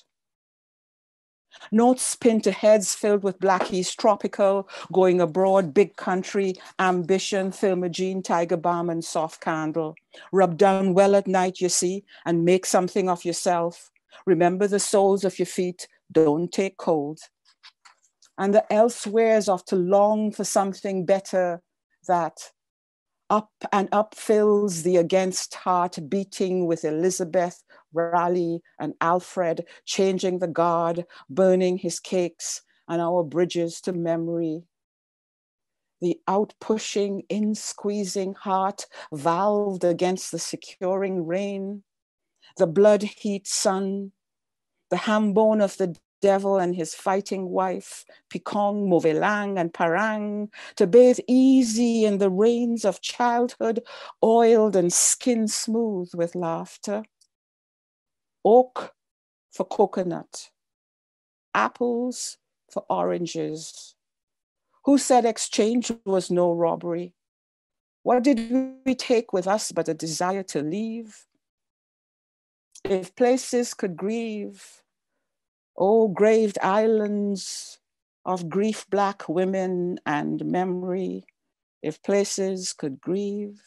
Notes pinned to heads filled with blackies, tropical, going abroad, big country, ambition, Filmagene, Tiger Balm, and soft candle. Rub down well at night, you see, and make something of yourself. Remember the soles of your feet, don't take cold. And the elsewheres of to long for something better that up and up fills the against heart beating with Elizabeth, Raleigh, and Alfred, changing the guard, burning his cakes and our bridges to memory. The out-pushing, in-squeezing heart valved against the securing rain, the blood-heat sun, the ham bone of the devil and his fighting wife, Picong, Movelang, and Parang, to bathe easy in the rains of childhood, oiled and skin smooth with laughter. Oak for coconut, apples for oranges. Who said exchange was no robbery? What did we take with us but a desire to leave? If places could grieve, oh, graved islands of grief, black women and memory, if places could grieve.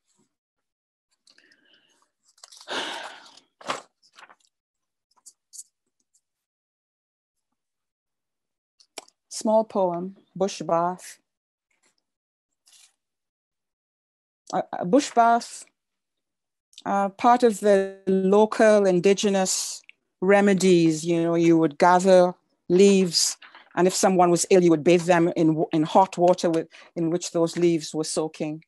Small poem, bush bath. A, a bush bath, uh, part of the local indigenous remedies. You know, you would gather leaves, and if someone was ill, you would bathe them in, in hot water with, in which those leaves were soaking.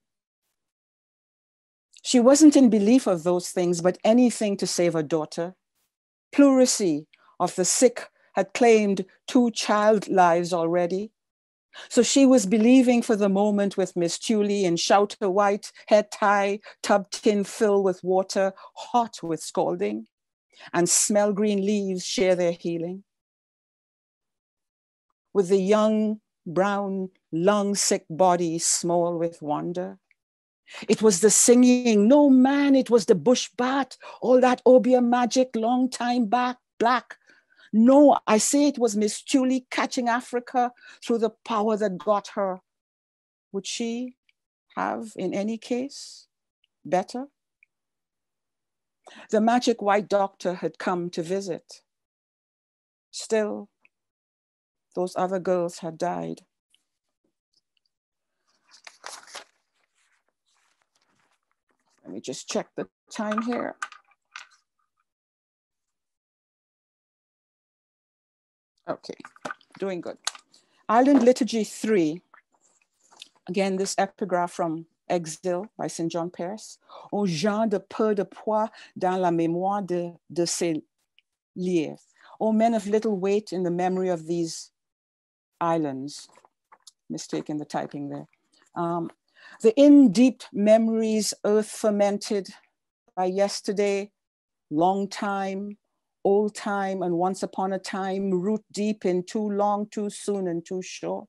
She wasn't in belief of those things, but anything to save her daughter. Pleurisy of the sick had claimed two child lives already. So she was believing for the moment with Miss Tully in shouter white, head tie, tub tin filled with water, hot with scalding, and smell green leaves share their healing. With the young, brown, lung-sick body small with wonder. It was the singing, no man, it was the bush bat, all that obeah magic long time back, black. No, I say it was Miss Tully catching Africa through the power that got her. Would she have, in any case, better? The magic white doctor had come to visit. Still, those other girls had died. Let me just check the time here. Okay, doing good. Island Liturgy three. Again, this epigraph from Exil by Saint John Perse. Aux gens de peu de poids dans la mémoire de, de ces lieux. O men of little weight in the memory of these islands. Mistake in the typing there. Um, the in-deep memories, earth fermented by yesterday, long time, old time, and once upon a time, root deep in too long, too soon, and too short.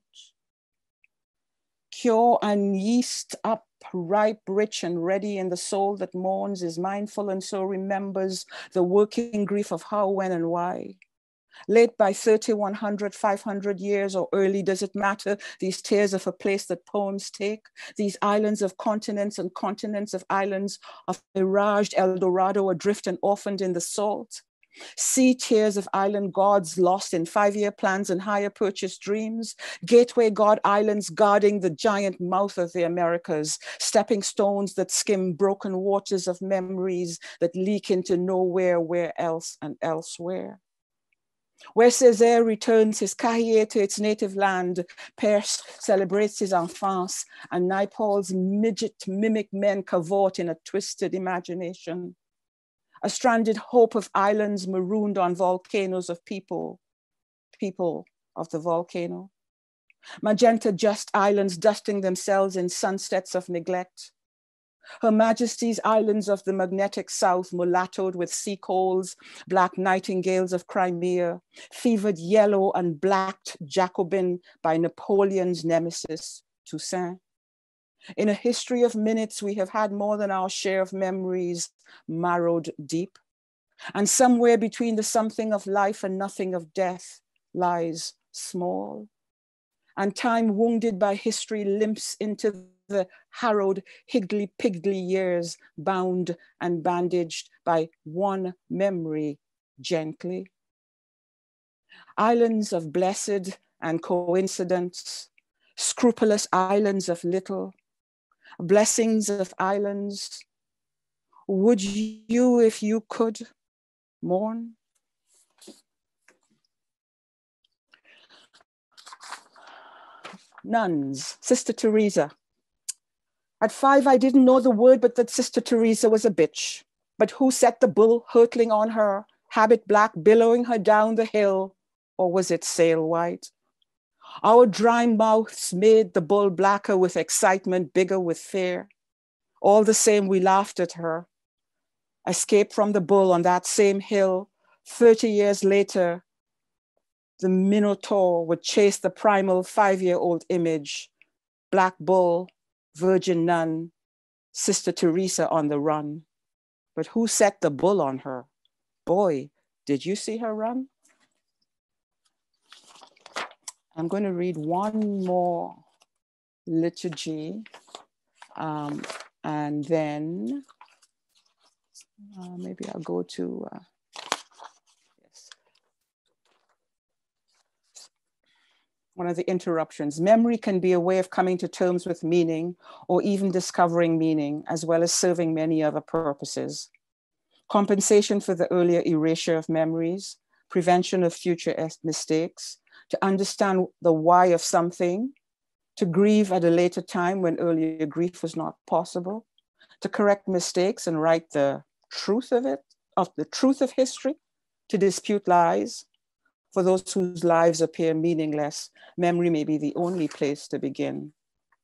Cure and yeast up, ripe, rich, and ready in the soul that mourns, is mindful, and so remembers the working grief of how, when, and why. Late by thirty, one hundred, five hundred years, or early, does it matter? These tears of a place that poems take, these islands of continents and continents of islands of miraged El Dorado, adrift and orphaned in the salt. Sea tears of island gods lost in five-year plans and higher purchase dreams. Gateway God islands guarding the giant mouth of the Americas. Stepping stones that skim broken waters of memories that leak into nowhere, where else and elsewhere. where Césaire returns his cahier to its native land, Perse celebrates his enfance, and Naipaul's midget mimic men cavort in a twisted imagination. A stranded hope of islands marooned on volcanoes of people, people of the volcano. Magenta just islands dusting themselves in sunsets of neglect. Her Majesty's islands of the magnetic south mulattoed with sea coals, black nightingales of Crimea, fevered yellow and blacked Jacobin by Napoleon's nemesis, Toussaint. In a history of minutes, we have had more than our share of memories marrowed deep. And somewhere between the something of life and nothing of death lies small. And time wounded by history limps into the harrowed higgledy-piggledy years, bound and bandaged by one memory gently. Islands of blessed and coincidence, scrupulous islands of little, blessings of islands. Would you, if you could, mourn? Nuns, Sister Teresa. At five, I didn't know the word, but that Sister Teresa was a bitch. But who set the bull hurtling on her, habit black, billowing her down the hill? Or was it sail white? Our dry mouths made the bull blacker with excitement, bigger with fear. All the same, we laughed at her. Escaped from the bull on that same hill. thirty years later, the Minotaur would chase the primal five-year-old image, black bull, virgin nun, Sister Teresa on the run. But who set the bull on her? Boy, did you see her run? I'm going to read one more liturgy, um, and then uh, maybe I'll go to, uh, yes. One of the interruptions. Memory can be a way of coming to terms with meaning or even discovering meaning, as well as serving many other purposes. Compensation for the earlier erasure of memories, prevention of future mistakes, to understand the why of something, to grieve at a later time when earlier grief was not possible, to correct mistakes and write the truth of it, of the truth of history, to dispute lies. For those whose lives appear meaningless, memory may be the only place to begin.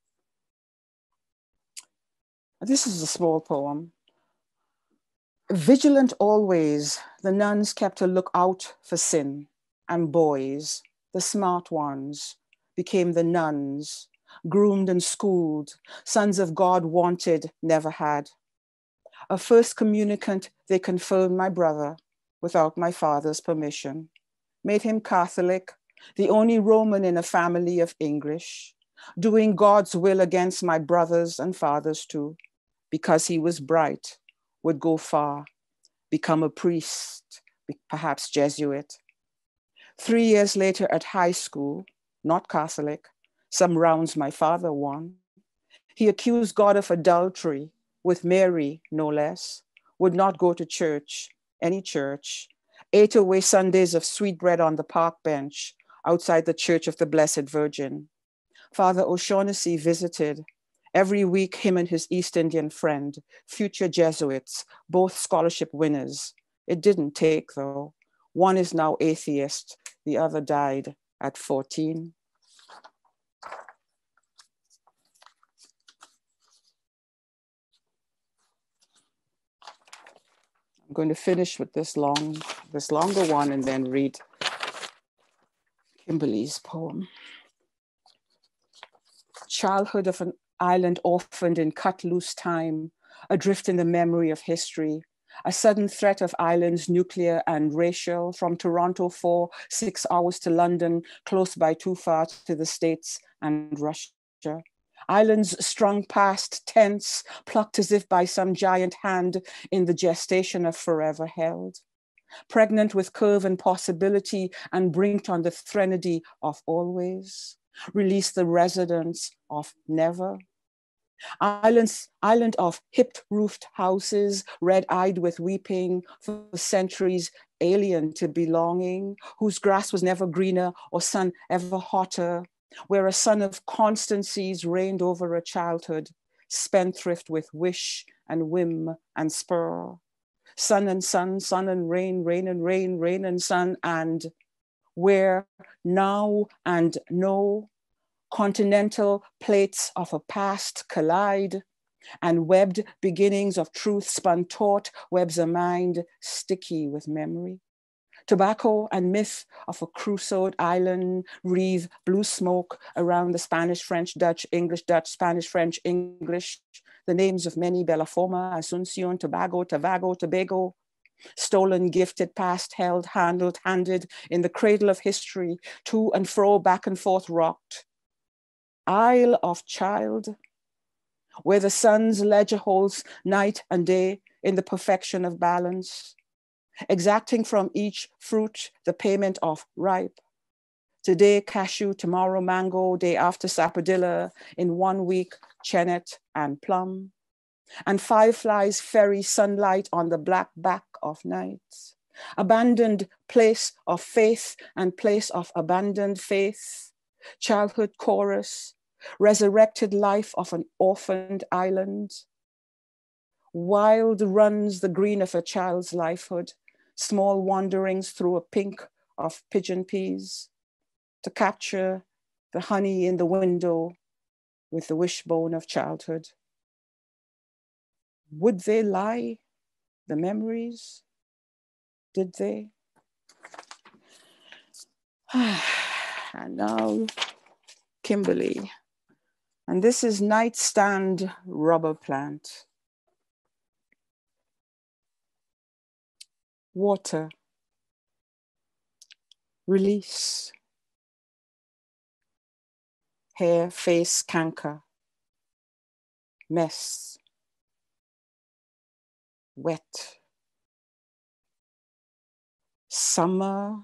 This is a small poem. Vigilant always, the nuns kept a lookout for sin, and boys, the smart ones, became the nuns, groomed and schooled, sons of God wanted, never had. A first communicant, they confirmed my brother without my father's permission, made him Catholic, the only Roman in a family of English, doing God's will against my brothers and fathers too, because he was bright, would go far, become a priest, perhaps Jesuit. Three years later at high school, not Catholic, some rounds my father won, he accused God of adultery with Mary, no less, would not go to church, any church, ate away Sundays of sweetbread on the park bench outside the Church of the Blessed Virgin. Father O'Shaughnessy visited. Every week, him and his East Indian friend, future Jesuits, both scholarship winners. It didn't take though. One is now atheist, the other died at fourteen. I'm going to finish with this long, this longer one and then read Kimberly's poem. Childhood of an island orphaned in cut loose time, adrift in the memory of history, a sudden threat of islands, nuclear and racial, from Toronto four, six hours to London, close by too far to the States and Russia. Islands strung past, tense, plucked as if by some giant hand in the gestation of forever held. Pregnant with curve and possibility and brinked on the threnody of always. Release the residence of never. Islands, island of hip-roofed houses, red-eyed with weeping, for centuries alien to belonging, whose grass was never greener or sun ever hotter, where a sun of constancies reigned over a childhood, spendthrift with wish and whim and spur. Sun and sun, sun and rain, rain and rain, rain and sun, and where now and no continental plates of a past collide, and webbed beginnings of truth spun taut webs a mind sticky with memory. Tobacco and myth of a crusoed island wreathe blue smoke around the Spanish, French, Dutch, English, Dutch, Spanish, French, English, the names of many, Bellaforma, Asuncion, Tobago, Tobago, Tobago, stolen, gifted, past, held, handled, handed in the cradle of history, to and fro, back and forth rocked. Isle of child, where the sun's ledger holds night and day in the perfection of balance, exacting from each fruit the payment of ripe. Today cashew, tomorrow mango, day after sapodilla, in one week chenet and plum. And fireflies ferry sunlight on the black back of night. Abandoned place of faith and place of abandoned faith. Childhood chorus, resurrected life of an orphaned island. Wild runs the green of a child's lifehood, small wanderings through a pink of pigeon peas, to capture the honey in the window with the wishbone of childhood. Would they lie, the memories? Did they? And now, Kimberly. And this is nightstand rubber plant. Water. Release. Hair, face, canker. Mess. Wet. Summer.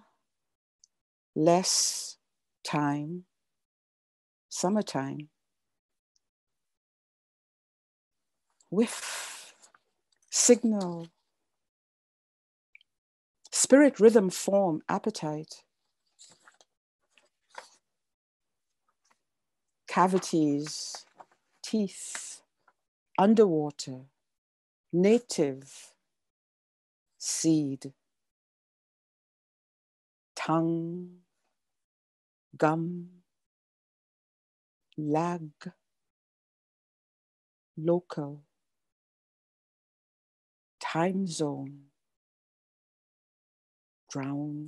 Less time. Summertime. Whiff. Signal. Spirit, rhythm, form, appetite. Cavities, teeth, underwater, native, seed, tongue, gum, lag, local, time zone, drown.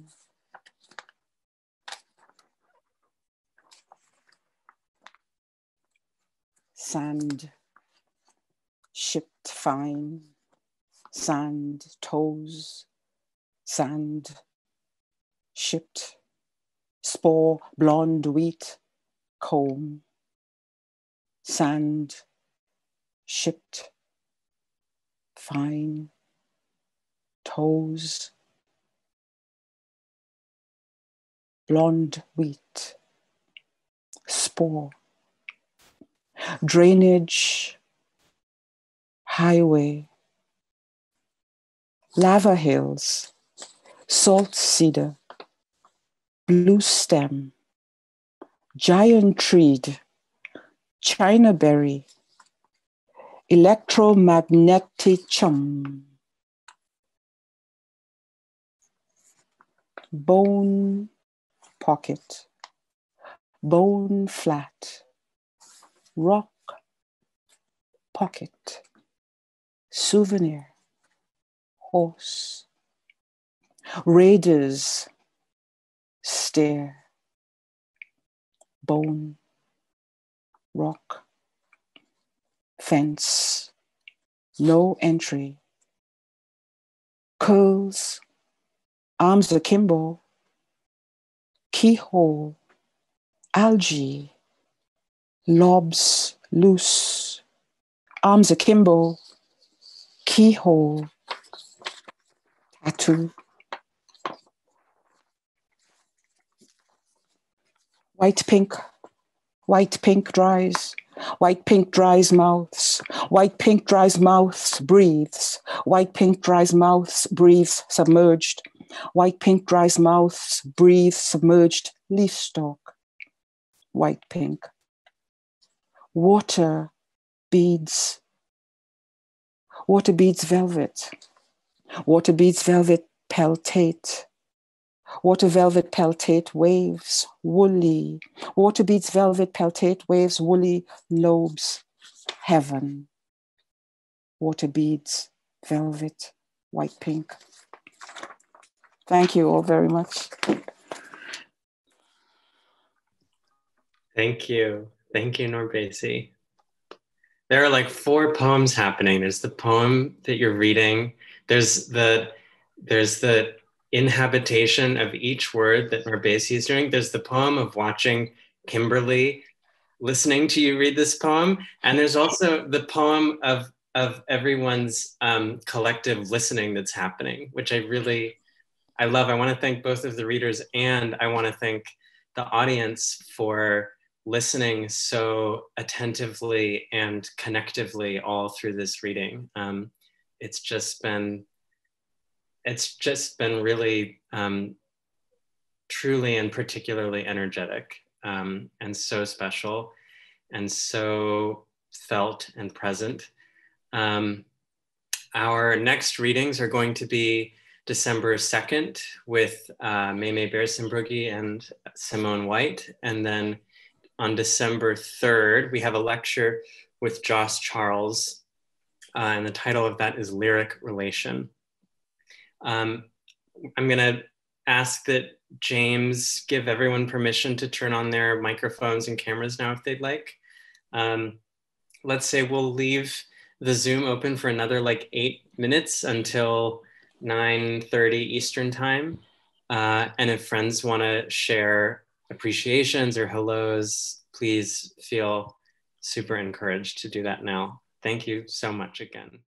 Sand, shipped fine, sand, toes, sand, shipped, spore, blonde wheat, comb, sand, shipped, fine, toes, blonde wheat, spore, drainage, highway, lava hills, salt cedar, blue stem, giant treed, china berry, electromagneticum, bone pocket, bone flat, rock pocket, souvenir, horse, raiders, stare, bone, rock, fence, no entry, curls, arms akimbo, keyhole, algae, lobs loose, arms akimbo, keyhole, tattoo, white pink, white pink dries, White pink dries mouths. White pink dries mouths, breathes. White pink dries mouths, breathes, submerged. White pink dries mouths, breathes, submerged, leaf stalk. White pink. Water beads. Water beads velvet. Water beads velvet peltate. Water velvet peltate waves, woolly. Water beads velvet peltate waves, woolly lobes, heaven. Water beads velvet, white pink. Thank you all very much. Thank you. Thank you, NourbeSe. There are like four poems happening. There's the poem that you're reading. There's the, there's the inhabitation of each word that NourbeSe is doing. There's the poem of watching Kimberly listening to you read this poem. And there's also the poem of, of everyone's um, collective listening that's happening, which I really, I love. I want to thank both of the readers, and I want to thank the audience for listening so attentively and connectively all through this reading. Um, it's just been, it's just been really um, truly and particularly energetic, um, and so special and so felt and present. Um, our next readings are going to be December second with uh, Meme Beersenbrugge and Simone White. And then on December third, we have a lecture with Joss Charles, uh, and the title of that is Lyric Relation. Um, I'm gonna ask that James give everyone permission to turn on their microphones and cameras now if they'd like. Um, let's say we'll leave the Zoom open for another like eight minutes until nine thirty Eastern time. Uh, and if friends wanna share appreciations or hellos, please feel super encouraged to do that now. Thank you so much again.